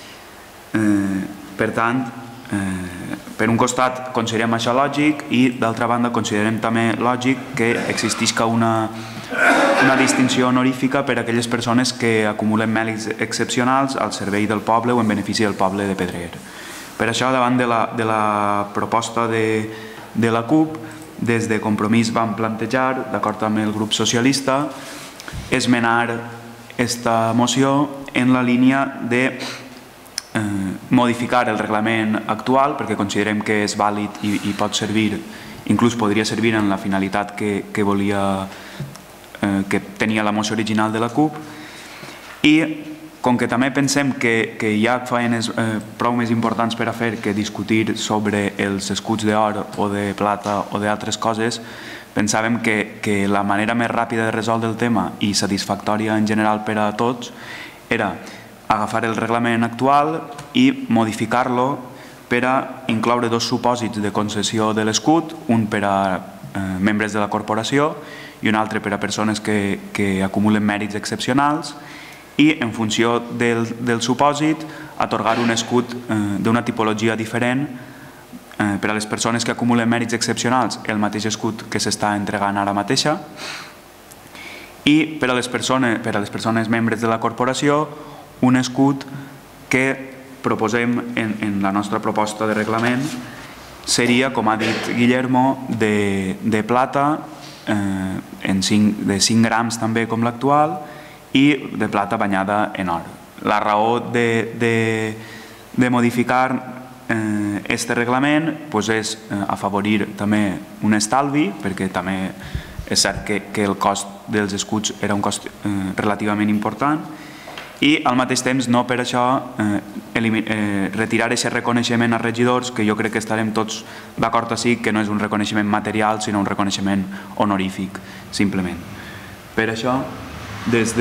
Per tant, per un costat considerem això lògic i d'altra banda considerem també lògic que existisca una distinció honorífica per a aquelles persones que acumulen mèrits excepcionals al servei del poble o en benefici del poble de Pedreguer. Per això, davant de la proposta de la CUP, des de Compromís vam plantejar, d'acord amb el grup socialista, esmenar aquesta moció en la línia de modificar el reglament actual, perquè considerem que és vàlid i pot servir, inclús podria servir en la finalitat que tenia la moció original de la CUP, i com que també pensem que hi ha feines prou més importants per a fer que discutir sobre els escuts d'or o de plata o d'altres coses, pensàvem que la manera més ràpida de resoldre el tema i satisfactòria en general per a tots era agafar el reglament actual i modificar-lo per a incloure dos supòsits de concessió de l'escut, un per a membres de la corporació i un altre per a persones que acumulen mèrits excepcionals, i en funció del supòsit atorgar un escut d'una tipologia diferent per a les persones que acumulen mèrits excepcionals, el mateix escut que s'està entregant ara mateixa, i per a les persones membres de la corporació un escut que proposem en la nostra proposta de reglament seria, com ha dit Guillermo, de plata de 5 grams també com l'actual i de plata banyada en or. La raó de modificar aquest reglament és afavorir també un estalvi, perquè també és cert que el cost dels escuts era un cost relativament important, i al mateix temps no per això retirar aquest reconeixement als regidors, que jo crec que estarem tots d'acord així, que no és un reconeixement material sinó un reconeixement honorífic, simplement. Per això, des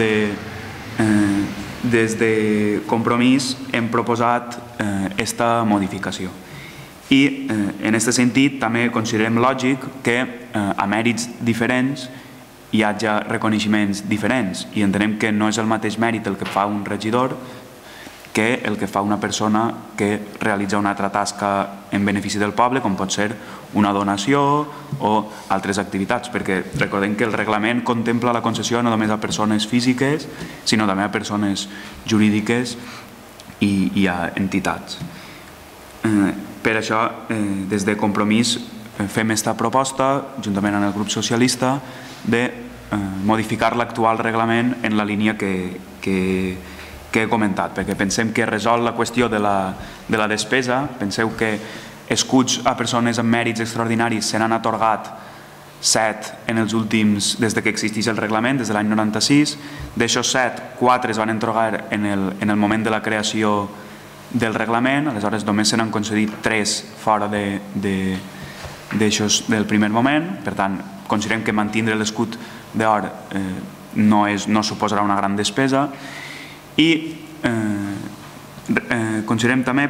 de Compromís hem proposat aquesta modificació. I en aquest sentit també considerem lògic que a mèrits diferents hi hagi reconeixements diferents i entenem que no és el mateix mèrit el que fa un regidor que el que fa una persona que realitza una altra tasca en benefici del poble, com pot ser una donació o altres activitats, perquè recordem que el reglament contempla la concessió no només a persones físiques, sinó també a persones jurídiques i a entitats. Per això, des de Compromís, fem aquesta proposta, juntament amb el grup socialista, de modificar l'actual reglament en la línia que he comentat, perquè pensem que resol la qüestió de la despesa. Penseu que escuts a persones amb mèrits extraordinaris se n'han atorgat 7 en els últims, des que existeix el reglament, des de l'any 96. D'aixòs 7, 4 es van entregar en el moment de la creació del reglament, aleshores només se n'han concedit 3 fora del primer moment. Per tant, considerem que mantenir l'escut d'or no suposarà una gran despesa i considerem també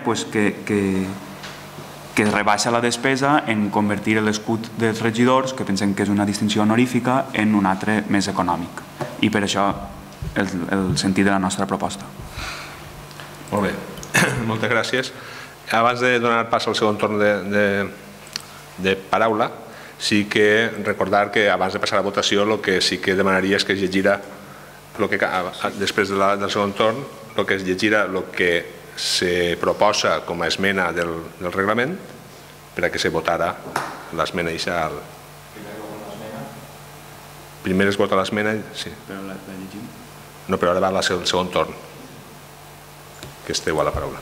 que es rebaixa la despesa en convertir l'escut dels regidors, que pensem que és una distinció honorífica, en un altre més econòmic. I per això el sentit de la nostra proposta. Molt bé, moltes gràcies. Abans de donar pas al segon torn de paraula, sí que recordar que abans de passar a la votació el que sí que demanaria és que es llegirà, després del segon torn, el que es llegirà el que se proposa com a esmena del reglament per a que se votara l'esmena inicial. Primer es vota l'esmena, sí. No, però ara va el segon torn, que esteu a la paraula.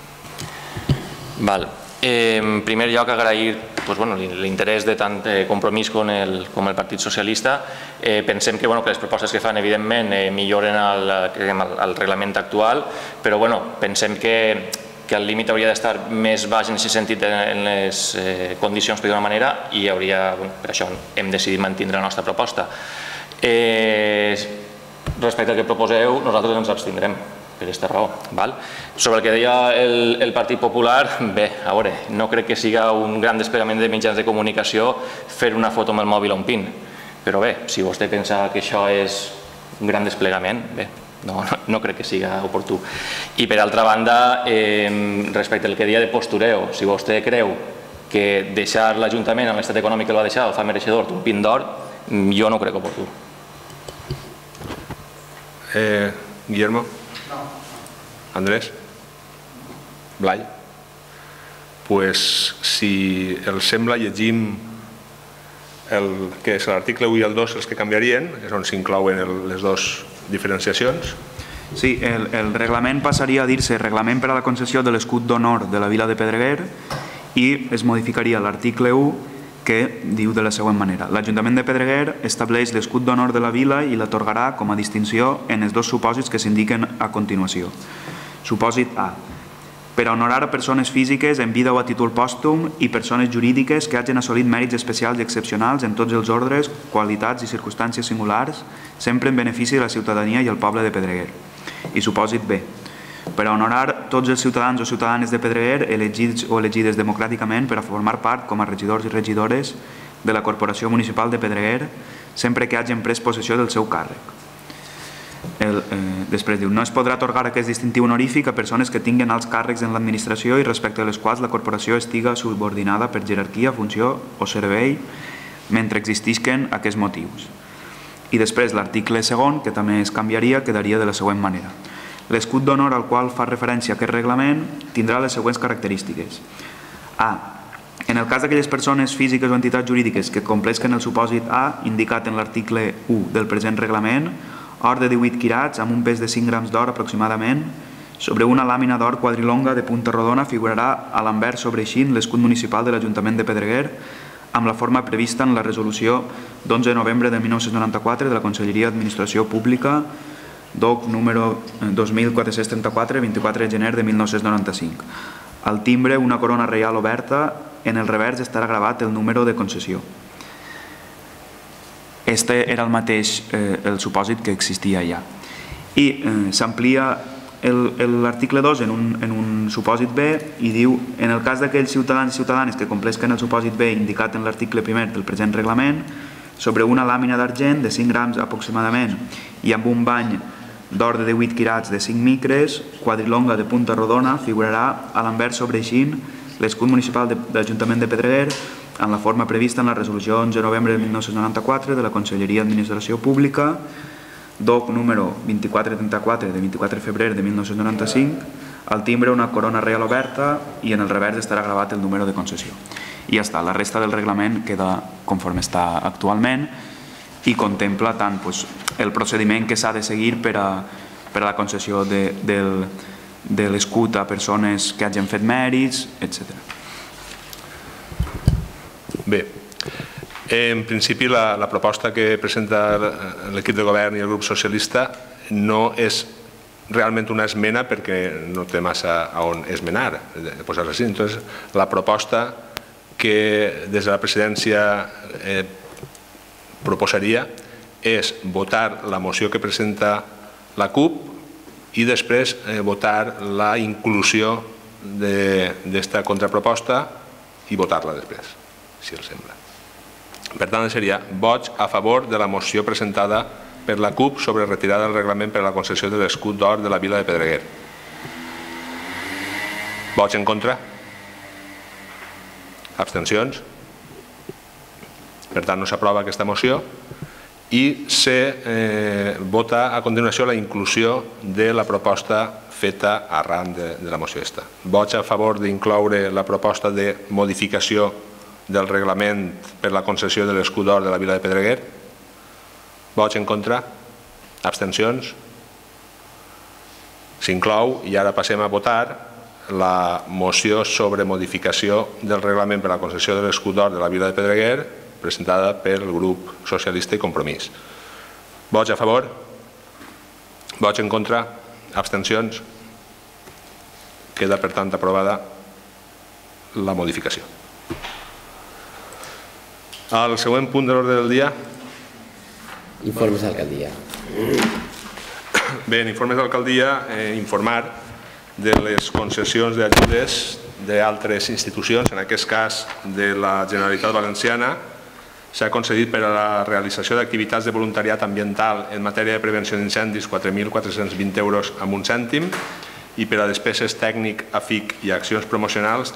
Val. En primer lloc, agrair l'interès de tant Compromís com el Partit Socialista. Pensem que les propostes que fan, evidentment, milloren el reglament actual, però pensem que el límit hauria d'estar més baix en aquest sentit en les condicions, per dir-ho d'una manera, i per això hem decidit mantenir la nostra proposta. Respecte al que proposeu, nosaltres ens abstindrem per aquesta raó. Sobre el que deia el Partit Popular, bé, a veure, no crec que siga un gran desplegament de mitjans de comunicació fer una foto amb el mòbil a un pin, però bé, si vostè pensa que això és un gran desplegament, bé, no crec que siga oportú. I per altra banda, respecte al que deia de postureo, si vostè creu que deixar l'Ajuntament en l'estat econòmic que el va deixar, el fa mereixedor d'un pin d'or, jo no crec oportú. Guillermo? Andrés? Blai? Pues, si els sembla, llegim que és l'article 1 i el 2 els que canviarien, és on s'inclouen les dues diferenciacions. Sí, el reglament passaria a dir-se Reglament per a la concessió de l'escut d'honor de la Vila de Pedreguer i es modificaria l'article 1 que diu de la següent manera. L'Ajuntament de Pedreguer estableix l'escut d'honor de la vila i l'atorgarà com a distinció en els dos supòsits que s'indiquen a continuació. Supòsit A. Per a honorar a persones físiques en vida o a títol pòstum i persones jurídiques que hagin assolit mèrits especials i excepcionals en tots els ordres, qualitats i circumstàncies singulars, sempre en benefici de la ciutadania i el poble de Pedreguer. I supòsit B. Per a honorar tots els ciutadans o ciutadanes de Pedreguer elegits o elegides democràticament per a formar part com a regidors i regidores de la Corporació Municipal de Pedreguer sempre que hagin pres possessió del seu càrrec. Després diu, no es podrà atorgar aquest distintiu honorífic a persones que tinguin alts càrrecs en l'administració i respecte a les quals la corporació estiga subordinada per jerarquia, funció o servei mentre existisquen aquests motius. I després l'article segon, que també es canviaria, quedaria de la següent manera. L'escut d'honor al qual fa referència aquest reglament tindrà les següents característiques. A. En el cas d'aquelles persones físiques o entitats jurídiques que complesquen el supòsit A indicat en l'article 1 del present reglament, or de 18 quirats amb un pes de 5 grams d'or aproximadament, sobre una làmina d'or quadrilonga de punta rodona figurarà a l'anvers sobreixint l'escut municipal de l'Ajuntament de Pedreguer amb la forma prevista en la resolució d'11 de novembre de 1994 de la Conselleria d'Administració Pública DOC número 2434, 24 de gener de 1995. Al timbre, una corona reial oberta, en el revers estarà gravat el número de concessió. Este era el mateix el supòsit que existia ja. I s'amplia l'article 2 en un supòsit B i diu, en el cas d'aquells ciutadans i ciutadanes que complesquen el supòsit B indicat en l'article 1 del present reglament, sobre una làmina d'argent de 5 grams aproximadament i amb un bany d'or de 18 quirats de 5 micres, quadrilonga de punta rodona, figurarà a l'anvers sobreixint l'escut municipal de l'Ajuntament de Pedreguer en la forma prevista en la resolució 11 de novembre de 1994 de la Conselleria d'Administració Pública, DOC número 2434 de 24 de febrer de 1995, al timbre una corona reial oberta i en el revers estarà gravat el número de concessió. I ja està, la resta del reglament queda conforme està actualment i contempla tant el procediment que s'ha de seguir per a la concessió de l'escut a persones que hagin fet mèrits, etc. Bé, En principi, la proposta que presenta l'equip de govern i el grup socialista no és realment una esmena perquè no té massa on esmenar, posar-se així. Entonces, la proposta que des de la presidència proposaria és votar la moció que presenta la CUP i després votar la inclusió d'esta contraproposta i votar-la després, si els sembla. Per tant, seria vots a favor de la moció presentada per la CUP sobre retirada del reglament per a la concessió de l'escut d'or de la vila de Pedreguer. Vots en contra? Abstencions? Per tant, no s'aprova aquesta moció i se vota a continuació la inclusió de la proposta feta arran de la moció esta. Vots a favor d'incloure la proposta de modificació del reglament per la concessió de l'escut d'or de la vila de Pedreguer? Vots en contra? Abstencions? S'inclou i ara passem a votar la moció sobre modificació del reglament per a la concessió de l'escut d'or de la vila de Pedreguer presentada pel grup socialista i Compromís. Vots a favor? Vots en contra? Abstencions? Queda, per tant, aprovada la modificació. El següent punt de l'ordre del dia. Informes d'alcaldia. Bé, en informes d'alcaldia, informar de les concessions d'ajudes d'altres institucions, en aquest cas de la Generalitat Valenciana. S'ha concedit per a la realització d'activitats de voluntariat ambiental en matèria de prevenció d'incendis 4.420 euros amb un cèntim i per a despeses tècnic, AFIC i accions promocionals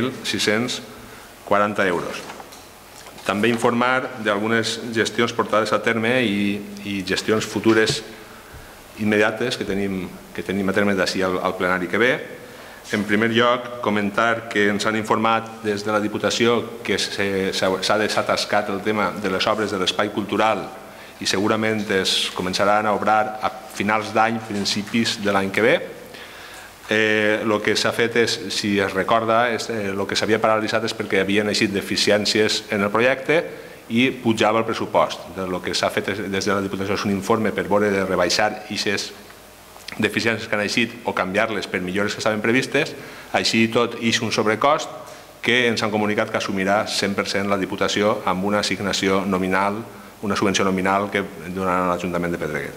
3.640 euros. També informar d'algunes gestions portades a terme i gestions futures immediates que tenim a terme d'ací al plenari que ve. En primer lloc, comentar que ens han informat des de la Diputació que s'ha desatascat el tema de les obres de l'espai cultural i segurament es començaran a obrar a finals d'any, principis de l'any que ve. El que s'ha fet és, si es recorda, el que s'havia paralitzat és perquè havien eixit deficiències en el projecte i pujava el pressupost. El que s'ha fet des de la Diputació és un informe per veure de rebaixar aquestes deficiències que han eixit o canviar-les per millores que estaven previstes. Així tot ix un sobrecost que ens han comunicat que assumirà 100% la Diputació amb una assignació nominal, una subvenció nominal que donaran a l'Ajuntament de Pedreguer.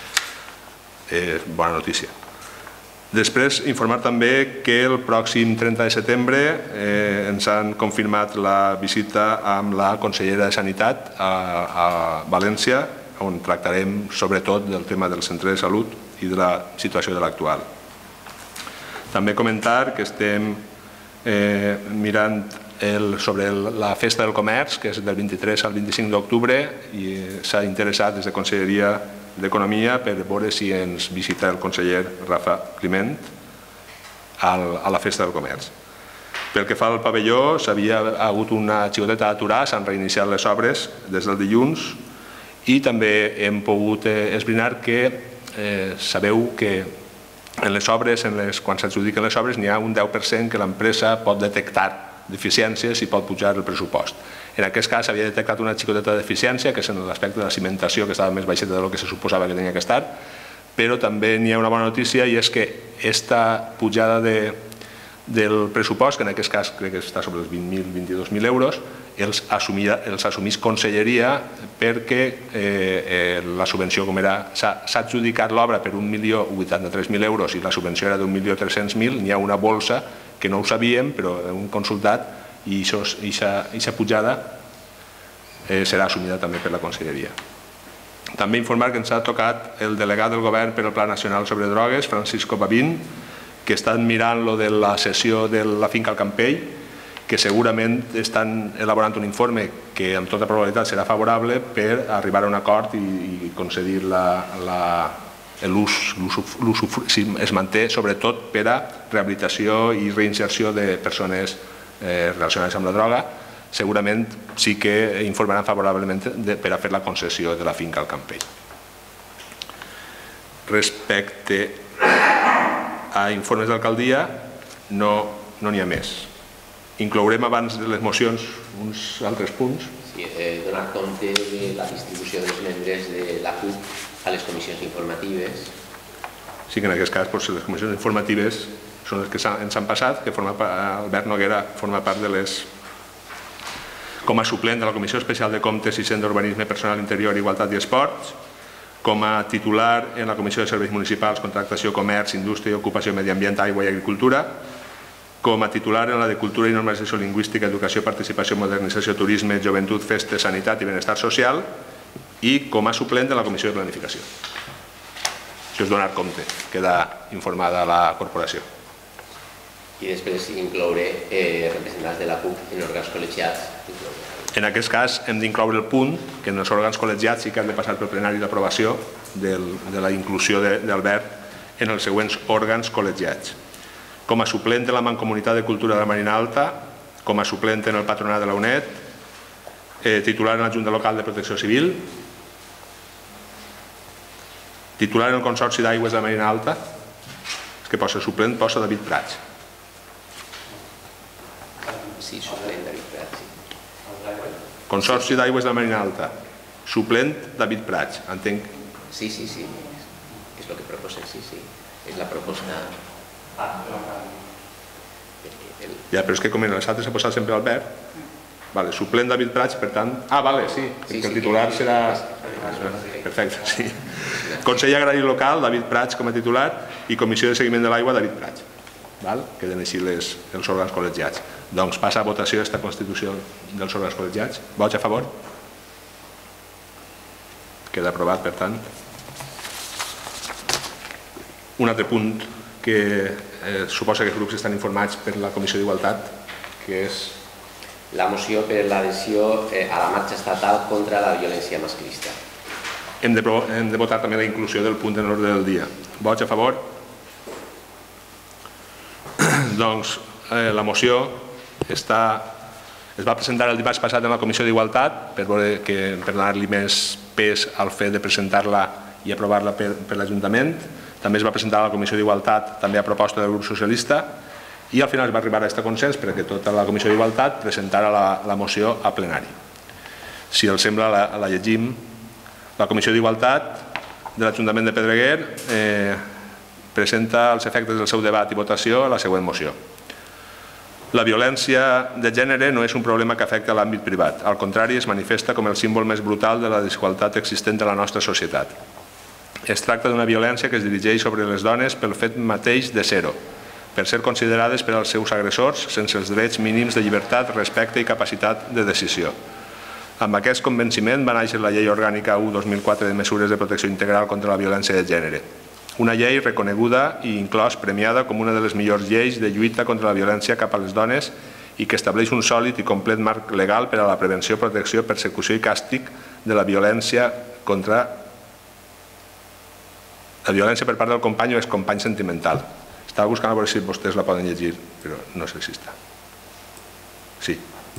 Bona notícia. Després, informar també que el pròxim 30 de setembre ens han confirmat la visita amb la consellera de Sanitat a València, on tractarem sobretot del tema del centre de salut i de la situació de l'actual. També comentar que estem mirant sobre la Festa del Comerç, que és del 23 al 25 d'octubre, i s'ha interessat des de Conselleria d'Economia per veure si ens visita el conseller Rafa Climent a la Festa del Comerç. Pel que fa al pavelló, s'havia hagut una xicoteta d'aturar, s'han reiniciat les obres des del dilluns i també hem pogut esbrinar que sabeu que en les obres, quan s'adjudiquen les obres, n'hi ha un 10% que l'empresa pot detectar deficiències i pot pujar el pressupost. En aquest cas s'havia detectat una xicoteta deficiència, que és en l'aspecte de la cimentació, que estava més baixeta del que se suposava que tenia que estar, però també n'hi ha una bona notícia i és que aquesta pujada del pressupost, que en aquest cas crec que està sobre els 20.000, 22.000 euros, els assumís Conselleria perquè la subvenció, com era, s'ha adjudicat l'obra per 1.083.000 euros i la subvenció era d'1.300.000, n'hi ha una bolsa que no ho sabíem, però hem consultat i aquesta pujada serà assumida també per la Conselleria. També informar que ens ha tocat el delegat del Govern per al Pla Nacional sobre Drogues, Francisco Pavín, que estan mirant lo de la cessió de la finca al Campell, que segurament estan elaborant un informe que amb tota probabilitat serà favorable per arribar a un acord i concedir l'ús, si es manté, sobretot per a rehabilitació i reinserció de persones relacionades amb la droga. Segurament sí que informaran favorablement per a fer la concessió de la finca al Campell. Respecte a informes d'alcaldia, no n'hi ha més. Inclourem abans de les mocions uns altres punts. Sí, donar compte de la distribució dels membres de la CUP a les comissions informatives. Sí que en aquest cas les comissions informatives són les que ens han passat, que Albert Noguera forma part de les... com a suplent de la Comissió Especial de Comptes, Hisenda, Urbanisme, Personal Interior, Igualtat i Esports, com a titular en la Comissió de Serveis Municipals, Contractació, Comerç, Indústria, Ocupació, Medi Ambient, Aigua i Agricultura, com a titular en la de Cultura i Normalització Lingüística, Educació, Participació, Modernització, Turisme, Joventut, Festes, Sanitat i Benestar Social, i com a suplent de la Comissió de Planificació. Això és donar compte, queda informada la corporació. I després incloure representants de la CUP en òrgans col·legiats. En aquest cas hem d'incloure el punt que en els òrgans col·legiats sí que han de passar pel plenari d'aprovació de la inclusió d'Albert en els següents òrgans col·legiats. Com a suplent de la Mancomunitat de Cultura de la Marina Alta, com a suplent en el Patronat de la UNED, titular en la Junta Local de Protecció Civil, titular en el Consorci d'Aigües de la Marina Alta, és que posa suplent, posa David Prats. Sí, suplent David Prats. Consorci d'Aigües de la Marina Alta, suplent David Prats, entenc. Sí, és el que proposen, sí. És la proposta... Ja, però és que com en els altres s'ha posat sempre Albert, suplent David Prats, per tant... Sí, perquè el titular serà... Perfecte, sí. Consell Agrari Local, David Prats com a titular, i Comissió de Seguiment de l'Aigua, David Prats. Queden així els òrgans col·legiats. Doncs passa a votació aquesta constitució dels òrgans col·legiats. Vots a favor? Queda aprovat, per tant. Un altre punt que suposa que els grups estan informats per la Comissió d'Igualtat, que és... La moció per l'adhesió a la marxa estatal contra la violència masclista. Hem de votar també la inclusió del punt en l'ordre del dia. Vots a favor? Doncs la moció es va presentar el dimarts passat en la Comissió d'Igualtat per donar-li més pes al fet de presentar-la i aprovar-la per l'Ajuntament. També es va presentar a la Comissió d'Igualtat, també a proposta del grup socialista, i al final es va arribar a aquest consens perquè tota la Comissió d'Igualtat presentara la moció a plenari. Si els sembla, la llegim. La Comissió d'Igualtat de l'Ajuntament de Pedreguer presenta als efectes del seu debat i votació la següent moció. La violència de gènere no és un problema que afecta l'àmbit privat. Al contrari, es manifesta com el símbol més brutal de la desigualtat existent de la nostra societat. Es tracta d'una violència que es dirigeix sobre les dones pel fet mateix de ser-ho, per ser considerades per als seus agressors sense els drets mínims de llibertat, respecte i capacitat de decisió. Amb aquest convenciment va néixer la Llei Orgànica 1/2004 de Mesures de Protecció Integral contra la Violència de Gènere. Una llei reconeguda i inclòs premiada com una de les millors lleis de lluita contra la violència cap a les dones i que estableix un sòlid i complet marc legal per a la prevenció, protecció, persecució i càstig de la violència per part del company o excompany sentimental. Estava buscant a veure si vostès la poden llegir, però no sé si està. Sí.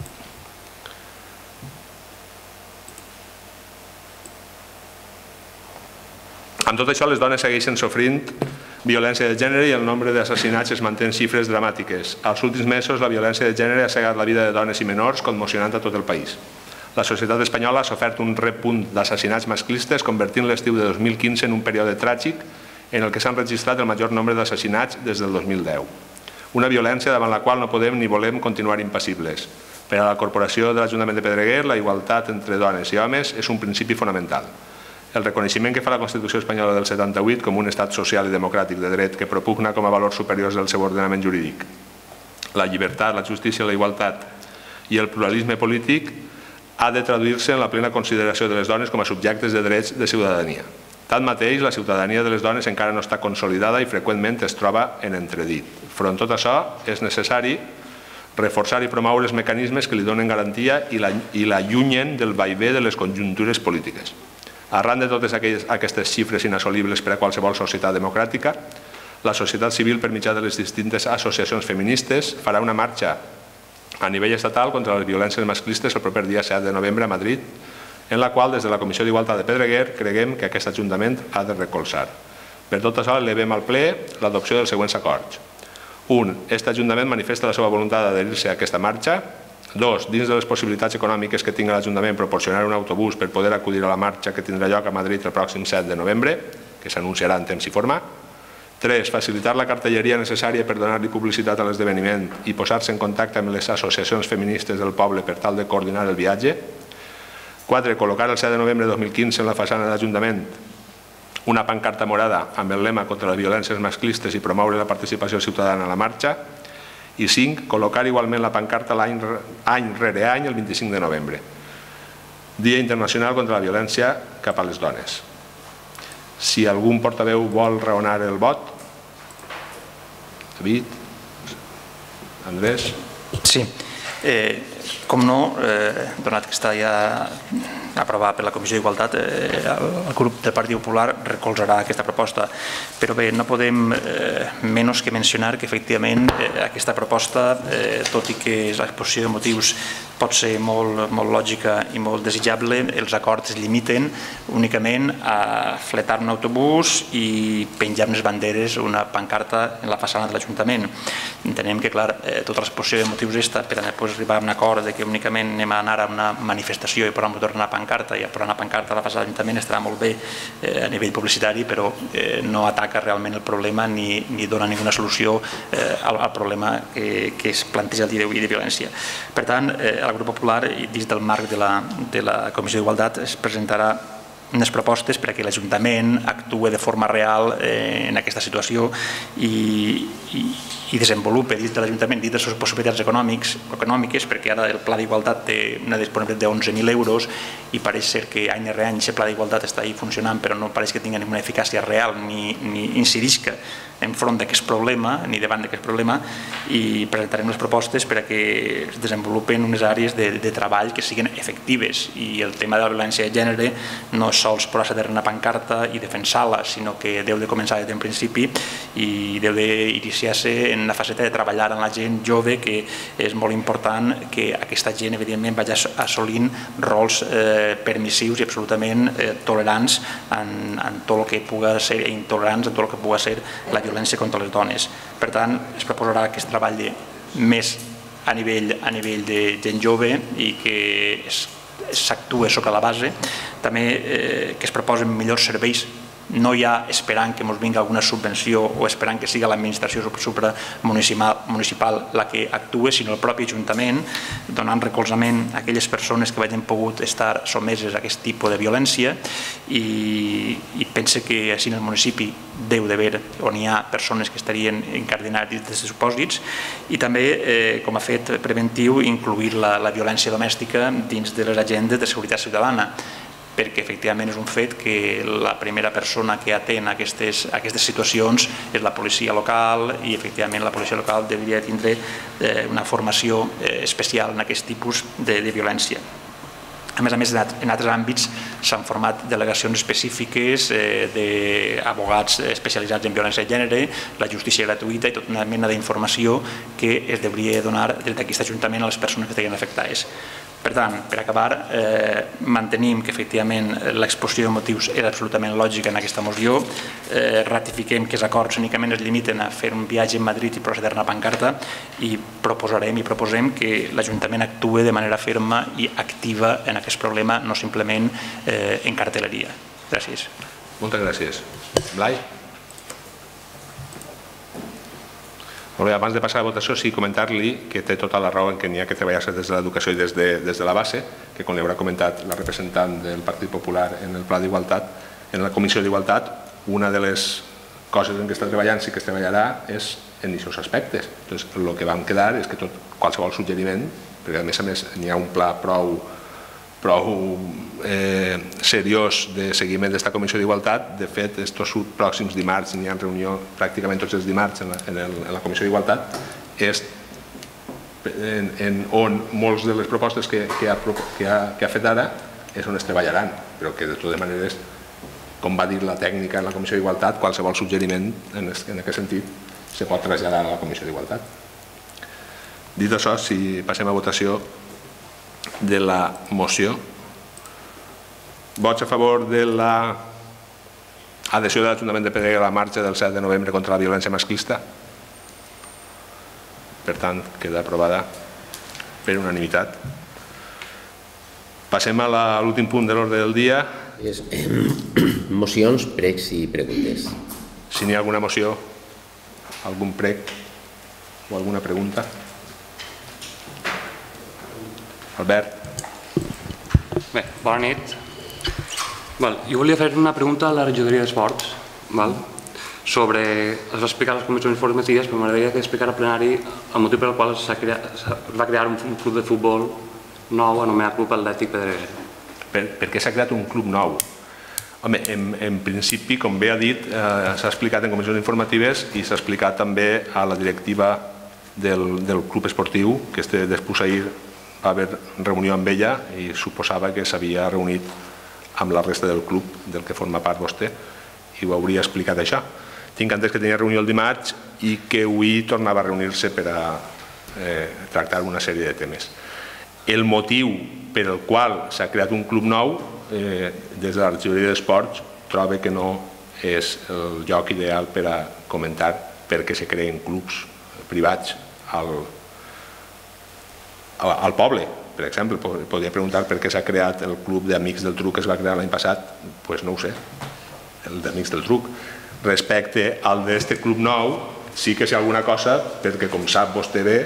Amb tot això, les dones segueixen sofrint violència de gènere i el nombre d'assassinats es manté en xifres dramàtiques. Als últims mesos, la violència de gènere ha cegat la vida de dones i menors, commocionant a tot el país. La societat espanyola ha sofert un repunt d'assassinats masclistes, convertint l'estiu de 2015 en un període tràgic en el que s'han registrat el major nombre d'assassinats des del 2010. Una violència davant la qual no podem ni volem continuar impassibles. Per a la Corporació de l'Ajuntament de Pedreguer, la igualtat entre dones i homes és un principi fonamental. El reconeixement que fa la Constitució espanyola del 78 com un estat social i democràtic de dret que propugna com a valors superiors del seu ordenament jurídic. La llibertat, la justícia, la igualtat i el pluralisme polític ha de traduir-se en la plena consideració de les dones com a subjectes de drets de ciutadania. Tanmateix, la ciutadania de les dones encara no està consolidada i freqüentment es troba en entredit. Front a tot això, és necessari reforçar i promoure els mecanismes que li donen garantia i l'allunyen del vaivé de les conjuntures polítiques. Arran de totes aquestes xifres inassolibles per a qualsevol societat democràtica, la societat civil, per mitjà de les distintes associacions feministes, farà una marxa a nivell estatal contra les violències masclistes el proper dia 7 de novembre a Madrid, en la qual des de la Comissió d'Igualtat de Pedreguer creguem que aquest Ajuntament ha de recolzar. Per tot això, elevem al ple l'adopció dels següents acords. 1. Este Ajuntament manifesta la seva voluntat d'adherir-se a aquesta marxa. 2. Dins de les possibilitats econòmiques que tingui l'Ajuntament, proporcionar un autobús per poder acudir a la marxa que tindrà lloc a Madrid el pròxim 7 de novembre, que s'anunciarà en temps i forma. 3. Facilitar la cartelleria necessària per donar-li publicitat a l'esdeveniment i posar-se en contacte amb les associacions feministes del poble per tal de coordinar el viatge. 4. Col·locar el 7 de novembre de 2015 en la façana de l'Ajuntament una pancarta morada amb el lema contra les violències masclistes i promoure la participació ciutadana a la marxa. I 5. Col·locar igualment la pancarta any rere any el 25 de novembre, Dia Internacional contra la Violència cap a les Dones. Si algun portaveu vol raonar el vot. David? Andrés? Sí. Com no, donat que està ja aprovat per la Comissió d'Igualtat, el grup del Partit Popular recolzarà aquesta proposta. Però bé, no podem menys que mencionar que efectivament aquesta proposta, tot i que l'exposició de motius pot ser molt lògica i molt desitjable, els acords es limiten únicament a fletar un autobús i penjar unes banderes, una pancarta en la façana de l'Ajuntament. Entenem que, clar, tota l'exposició de motius està per arribar a un acord que únicament anem a anar a una manifestació i posar una pancarta, i posar una pancarta a la façana de l'Ajuntament estarà molt bé a nivell publicitari, però no ataca realment el problema ni dona ninguna solució al problema que es planteja el dia d'avui de violència. Per tant, el grup popular, dins del marc de la Comissió d'Igualtat, es presentarà unes propostes perquè l'Ajuntament actuï de forma real en aquesta situació i desenvolupi dins de l'Ajuntament, dins de les seves possibilitats econòmiques, perquè ara el Pla d'Igualtat té una disponibilitat de 11.000 euros i pareix ser que any rere any el Pla d'Igualtat està ahí funcionant, però no pareix que tingui ninguna eficàcia real ni incidisca enfront d'aquest problema ni davant d'aquest problema, i presentarem les propostes perquè es desenvolupen unes àrees de treball que siguin efectives. I el tema de la violència de gènere no és sols posar-se darrere una pancarta i defensar-la, sinó que deu de començar des d'un principi i deu d'iniciar-se en la faceta de treballar amb la gent jove, que és molt important que aquesta gent evidentment vagi assolint rols permissius i absolutament tolerants en tot el que pugui ser, intolerants en tot el que pugui ser la violència contra les dones. Per tant, es proposarà aquest treball més a nivell de gent jove i que s'actua sobre la base. També que es proposen millors serveis, no ja esperant que ens vingui alguna subvenció o esperant que sigui l'administració supramunicipal la que actuï, sinó el propi Ajuntament, donant recolzament a aquelles persones que hagin pogut estar sotmeses a aquest tipus de violència, i pense que així en el municipi deu d'haver, on hi ha persones que estarien incardinades dins d'aquests supòsits, i també, com a fet preventiu, incluir la violència domèstica dins de les agendes de seguretat ciutadana, perquè efectivament és un fet que la primera persona que atén aquestes situacions és la policia local, i efectivament la policia local hauria de tindre una formació especial en aquest tipus de violència. A més, en altres àmbits s'han format delegacions específiques d'advocats especialitzats en violència de gènere, la justícia gratuïta i tota una mena d'informació que es hauria de donar des d'aquest Ajuntament a les persones que estiguin afectades. Per tant, per acabar, mantenim que efectivament l'exposició de motius és absolutament lògica en aquesta moció, ratifiquem que els acords únicament es limiten a fer un viatge a Madrid i proceder a una pancarta, i proposem que l'Ajuntament actuï de manera ferma i activa en aquest problema, no simplement en cartel·leria. Gràcies. Moltes gràcies. Blai? Molt bé, abans de passar a la votació, sí comentar-li que té tota la raó en que n'hi ha que treballar-se des de l'educació i des de la base, que com li haurà comentat la representant del Partit Popular en el Pla d'Igualtat, en la Comissió d'Igualtat, una de les coses en què està treballant, sí que es treballarà, és en aquests aspectes. Llavors, el que vam quedar és que qualsevol suggeriment, perquè a més n'hi ha un pla prou seriós de seguiment d'esta Comissió d'Igualtat. De fet, estos pròxims dimarts n'hi ha reunió pràcticament tots els dimarts en la Comissió d'Igualtat, on moltes de les propostes que ha fet ara és on es treballaran, però que de totes maneres, com va dir la tècnica en la Comissió d'Igualtat, qualsevol suggeriment en aquest sentit se pot traslladar a la Comissió d'Igualtat. Dit això, si passem a votació de la moció. Vots a favor de l'adhesió de l'Ajuntament de Pedreguer a la marxa del 7 de novembre contra la violència masclista? per tant queda aprovada per unanimitat. Passem a l'últim punt de l'ordre del dia. Mocions, pregs i preguntes. Si n'hi ha alguna moció, algun prec o alguna pregunta. Albert. Bé, bona nit. Jo volia fer una pregunta a la regidoria d'Esports sobre, es va explicar a les comissions informatives, però m'agradaria que explicara al plenari el motiu per el qual es va crear un club de futbol nou anomenat Club Atlètic Pedreguer. Per què s'ha creat un club nou? Home, en principi, com bé ha dit, s'ha explicat en comissions informatives i s'ha explicat també a la directiva del club esportiu, que després ahir va haver reunió amb ella i suposava que s'havia reunit amb la resta del club del que forma part vostè i ho hauria explicat això. Tinc entès que tenia reunió el dimarts i que avui tornava a reunir-se per a tractar una sèrie de temes. El motiu per el qual s'ha creat un club nou, des de la regidoria d'Esports, trobo que no és el lloc ideal per a comentar per què se creen clubs privats al poble. Per exemple, podria preguntar per què s'ha creat el club d'Amics del Truc que es va crear l'any passat. Doncs no ho sé, el d'Amics del Truc. Respecte al d'este club nou, sí que sé alguna cosa, perquè com sap vostè bé,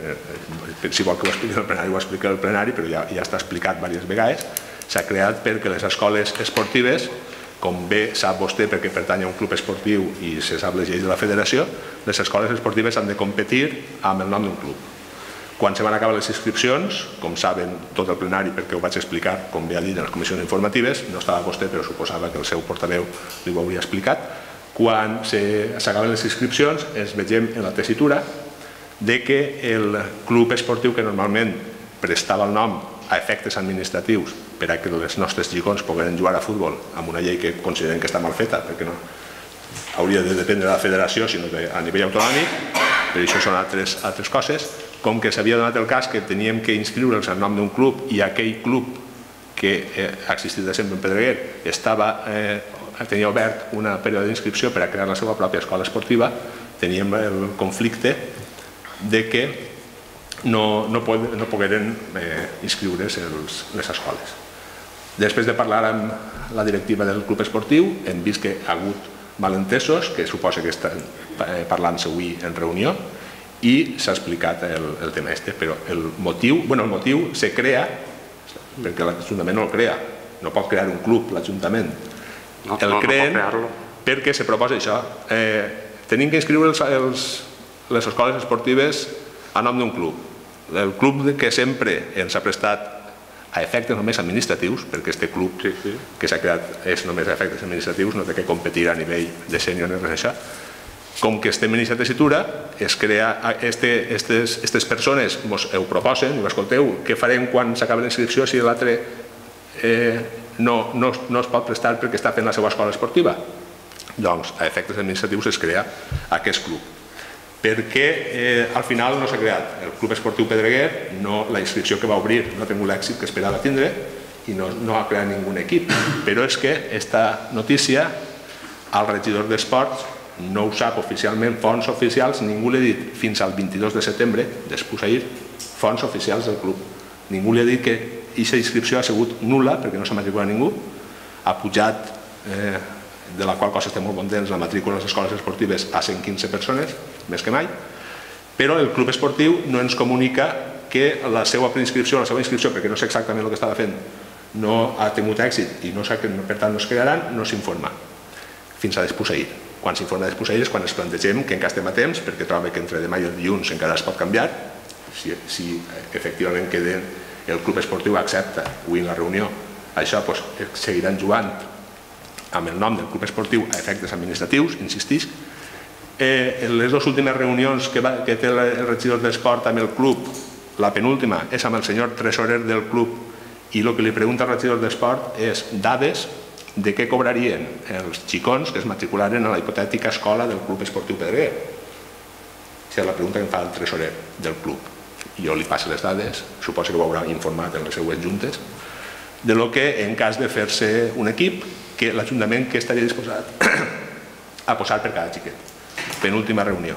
si vol que ho expliqui al plenari, ho expliqui al plenari, però ja està explicat diverses vegades, s'ha creat perquè les escoles esportives, com bé sap vostè perquè pertany a un club esportiu i se sap les lleis de la federació, les escoles esportives han de competir amb el nom d'un club. Quan se van acabar les inscripcions, com saben tot el plenari perquè ho vaig explicar, com bé ha dit en les comissions informatives, no estava vostè però suposava que el seu portaveu li ho hauria explicat, quan s'acaben les inscripcions ens vegem en la tessitura de que el club esportiu que normalment prestava el nom a efectes administratius per a que els nostres xicons pogueren jugar a futbol amb una llei que consideren que està mal feta perquè no hauria de dependre de la federació sinó que a nivell autonòmic, per això són altres coses, com que s'havia donat el cas que teníem que inscriure'ls en nom d'un club i aquell club que ha existit de sempre en Pedreguer tenia obert un període d'inscripció per a crear la seva pròpia escola esportiva, teníem el conflicte de que no pogueren inscriure's les escoles. Després de parlar amb la directiva del club esportiu, hem vist que ha hagut malentesos, que suposa que estan parlant-se avui en reunió, i s'ha explicat el tema este, però el motiu se crea perquè l'Ajuntament no el crea, no pot crear un club l'Ajuntament, el creen perquè se proposa això, tenim que inscriure les escoles esportives a nom d'un club, el club que sempre ens ha prestat a efectes només administratius, perquè aquest club que s'ha creat és només a efectes administratius, no té que competir a nivell de sènior ni res d'això. Com que estem en aquesta tessitura, es crea aquestes persones ens ho proposen, i escolteu, què farem quan s'acaba la inscripció si l'altre no es pot prestar perquè està fent la seva escola esportiva? Doncs a efectes administratius es crea aquest club. Per què al final no s'ha creat? El Club Esportiu Pedreguer, la inscripció que va obrir no ha tingut l'èxit que esperava tindre i no ha creat ningú equip. Però és que aquesta notícia al regidor d'Esports no ho sap oficialment, fonts oficials, ningú li ha dit fins al 22 de setembre, després ahir, fonts oficials del club. Ningú li ha dit que aquesta inscripció ha sigut nul·la, perquè no s'ha matriculat ningú, ha pujat, de la qual cosa estem molt contents, la matrícula a les escoles esportives a 115 persones, més que mai, però el club esportiu no ens comunica que la seva preinscripció, perquè no sé exactament el que estava fent, no ha tingut èxit i per tant no es crearan, no s'informa fins a després ahir. Quan s'informa després ahir és quan ens plantegem que encara estem a temps, perquè trobo que entre demà i el dilluns encara es pot canviar, si efectivament el club esportiu accepta avui en la reunió això, seguiran jugant amb el nom del club esportiu a efectes administratius, insistisc. En les dues últimes reunions que té el regidor d'Esport amb el club, la penúltima és amb el senyor tresorer del club i el que li pregunta al regidor d'Esport és dades de què cobrarien els xicons que es matricularen a la hipotètica escola del Club Esportiu Pedreguer. Aquesta és la pregunta que em fa el tresorer del club. Jo li passo les dades, suposo que ho haurà informat en les seues juntes, de lo que en cas de fer-se un equip, que l'Ajuntament que estaria disposat a posar per cada xiquet. Penúltima reunió.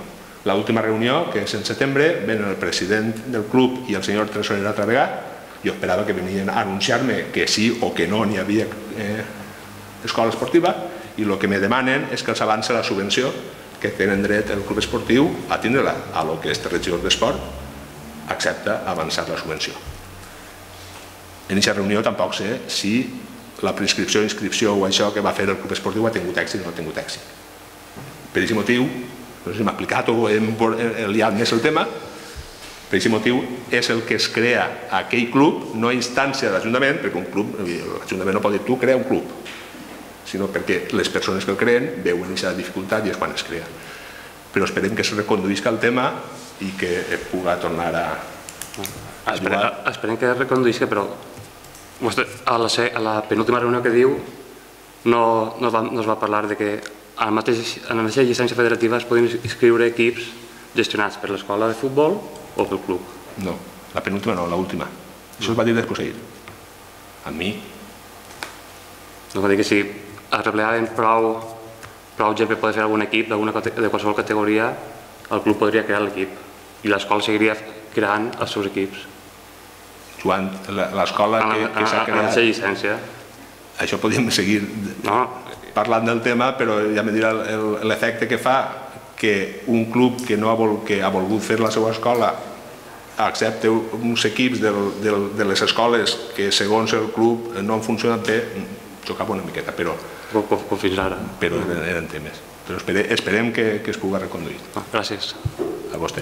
L'última reunió, que és en setembre, venen el president del club i el senyor tresorer Travegà. Jo esperava que venien a anunciar-me que sí o que no n'hi havia escola esportiva, i el que me demanen és que els avanci la subvenció que tenen dret el club esportiu a tindre-la, a lo que este regidor d'esport accepta avançar la subvenció. En aquesta reunió tampoc sé si la preinscripció, inscripció o això que va fer el club esportiu ha tingut èxit o no ha tingut èxit. Per aquest motiu, no sé si m'ha explicat o hem liat més el tema, per aquest motiu és el que es crea aquell club, no a instància de l'Ajuntament, perquè un club, l'Ajuntament no pot dir tu crea un club, sinó perquè les persones que el creen veuen aquesta dificultat i és quan es crea. Però esperem que es reconduïsca el tema i que pugui tornar a jugar. Esperem que es reconduïsca, però a la penúltima reunió que diu no es va parlar de que en la mateixa llicència federativa es poden inscriure equips gestionats per l'escola de futbol o pel club. No, la penúltima no, l'última. Això es va dir després ahir. A mi. No va dir que si es replegaven prou gent per poder fer algun equip de qualsevol categoria, el club podria crear l'equip i l'escola seguiria creant els seus equips. Joan, l'escola que s'ha creat... En la mateixa llicència. Això podríem seguir parlant del tema, però ja me dirà l'efecte que fa que un club que ha volgut fer la seva escola accepta uns equips de les escoles que segons el club no han funcionat bé, xocava una miqueta, però... Com fins ara. Però eren temes. Però esperem que es pugui reconduir. Gràcies. A vostè.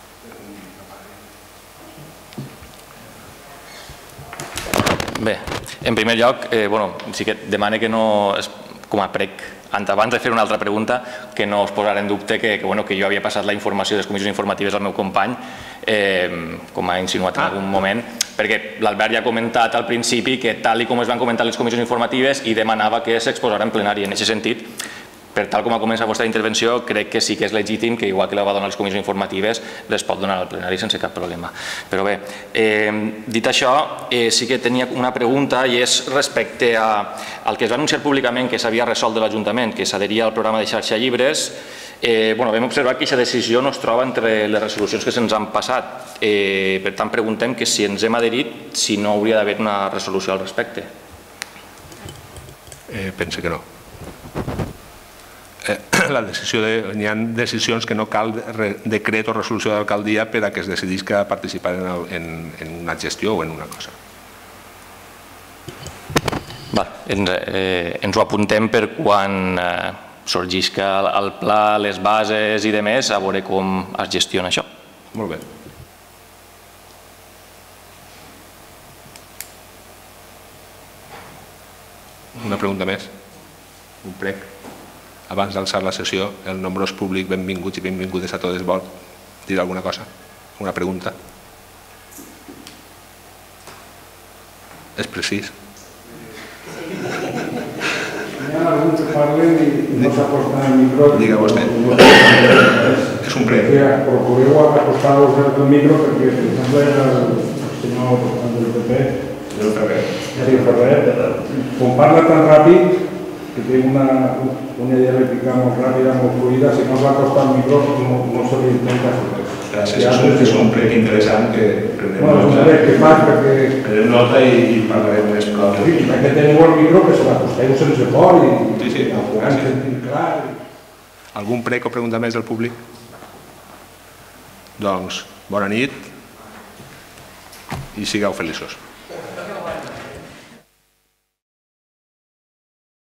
Bé, en primer lloc, sí que demane que no, com a prec, abans de fer una altra pregunta, que no es posarà en dubte que jo havia passat la informació de les comissions informatives al meu company, com ha insinuat en algun moment, perquè l'Albert ja ha comentat al principi que tal com es van comentar les comissions informatives i demanava que s'exposarà en plenari. En aquest sentit, per tal com ha començat la vostra intervenció, crec que sí que és legítim que, igual que la va donar les comissions informatives, les pot donar al plenari sense cap problema. Però bé, dit això, sí que tenia una pregunta i és respecte al que es va anunciar públicament que s'havia resolt de l'Ajuntament, que s'adheria al programa de xarxa llibres. Vam observar que aquesta decisió no es troba entre les resolucions que se'ns han passat. Per tant, preguntem que si ens hem adherit, si no hauria d'haver una resolució al respecte. Penso que no. N'hi ha decisions que no cal decret o resolució d'alcaldia per a que es decidisca participar en una gestió o en una cosa. Ens ho apuntem per quan sorgisca el pla, les bases i demés, a veure com es gestiona això. Molt bé. Una pregunta més? Un prec? Abans d'alçar la sessió, el nombrós públic, benvinguts i benvingudes a totes, vol dir alguna cosa? Una pregunta? És precís. Hi ha alguns que parlen i no s'acosten al micro. Diga vostè. És un prec. Procureu acostar-vos al micro perquè, per exemple, el senyor del PP, senyor Ferrer, quan parla tan ràpid, que té una dialèctica molt ràpida, molt fluida, si no s'acosta al micro no se li intenta fer. Gràcies, és un prec interessant que prenem nota i parlarem més coses. Sí, perquè teniu el micro que se l'acosteu sense por i el puguem sentir clar. Algun prec o pregunta més del públic? Doncs, bona nit i sigueu feliços.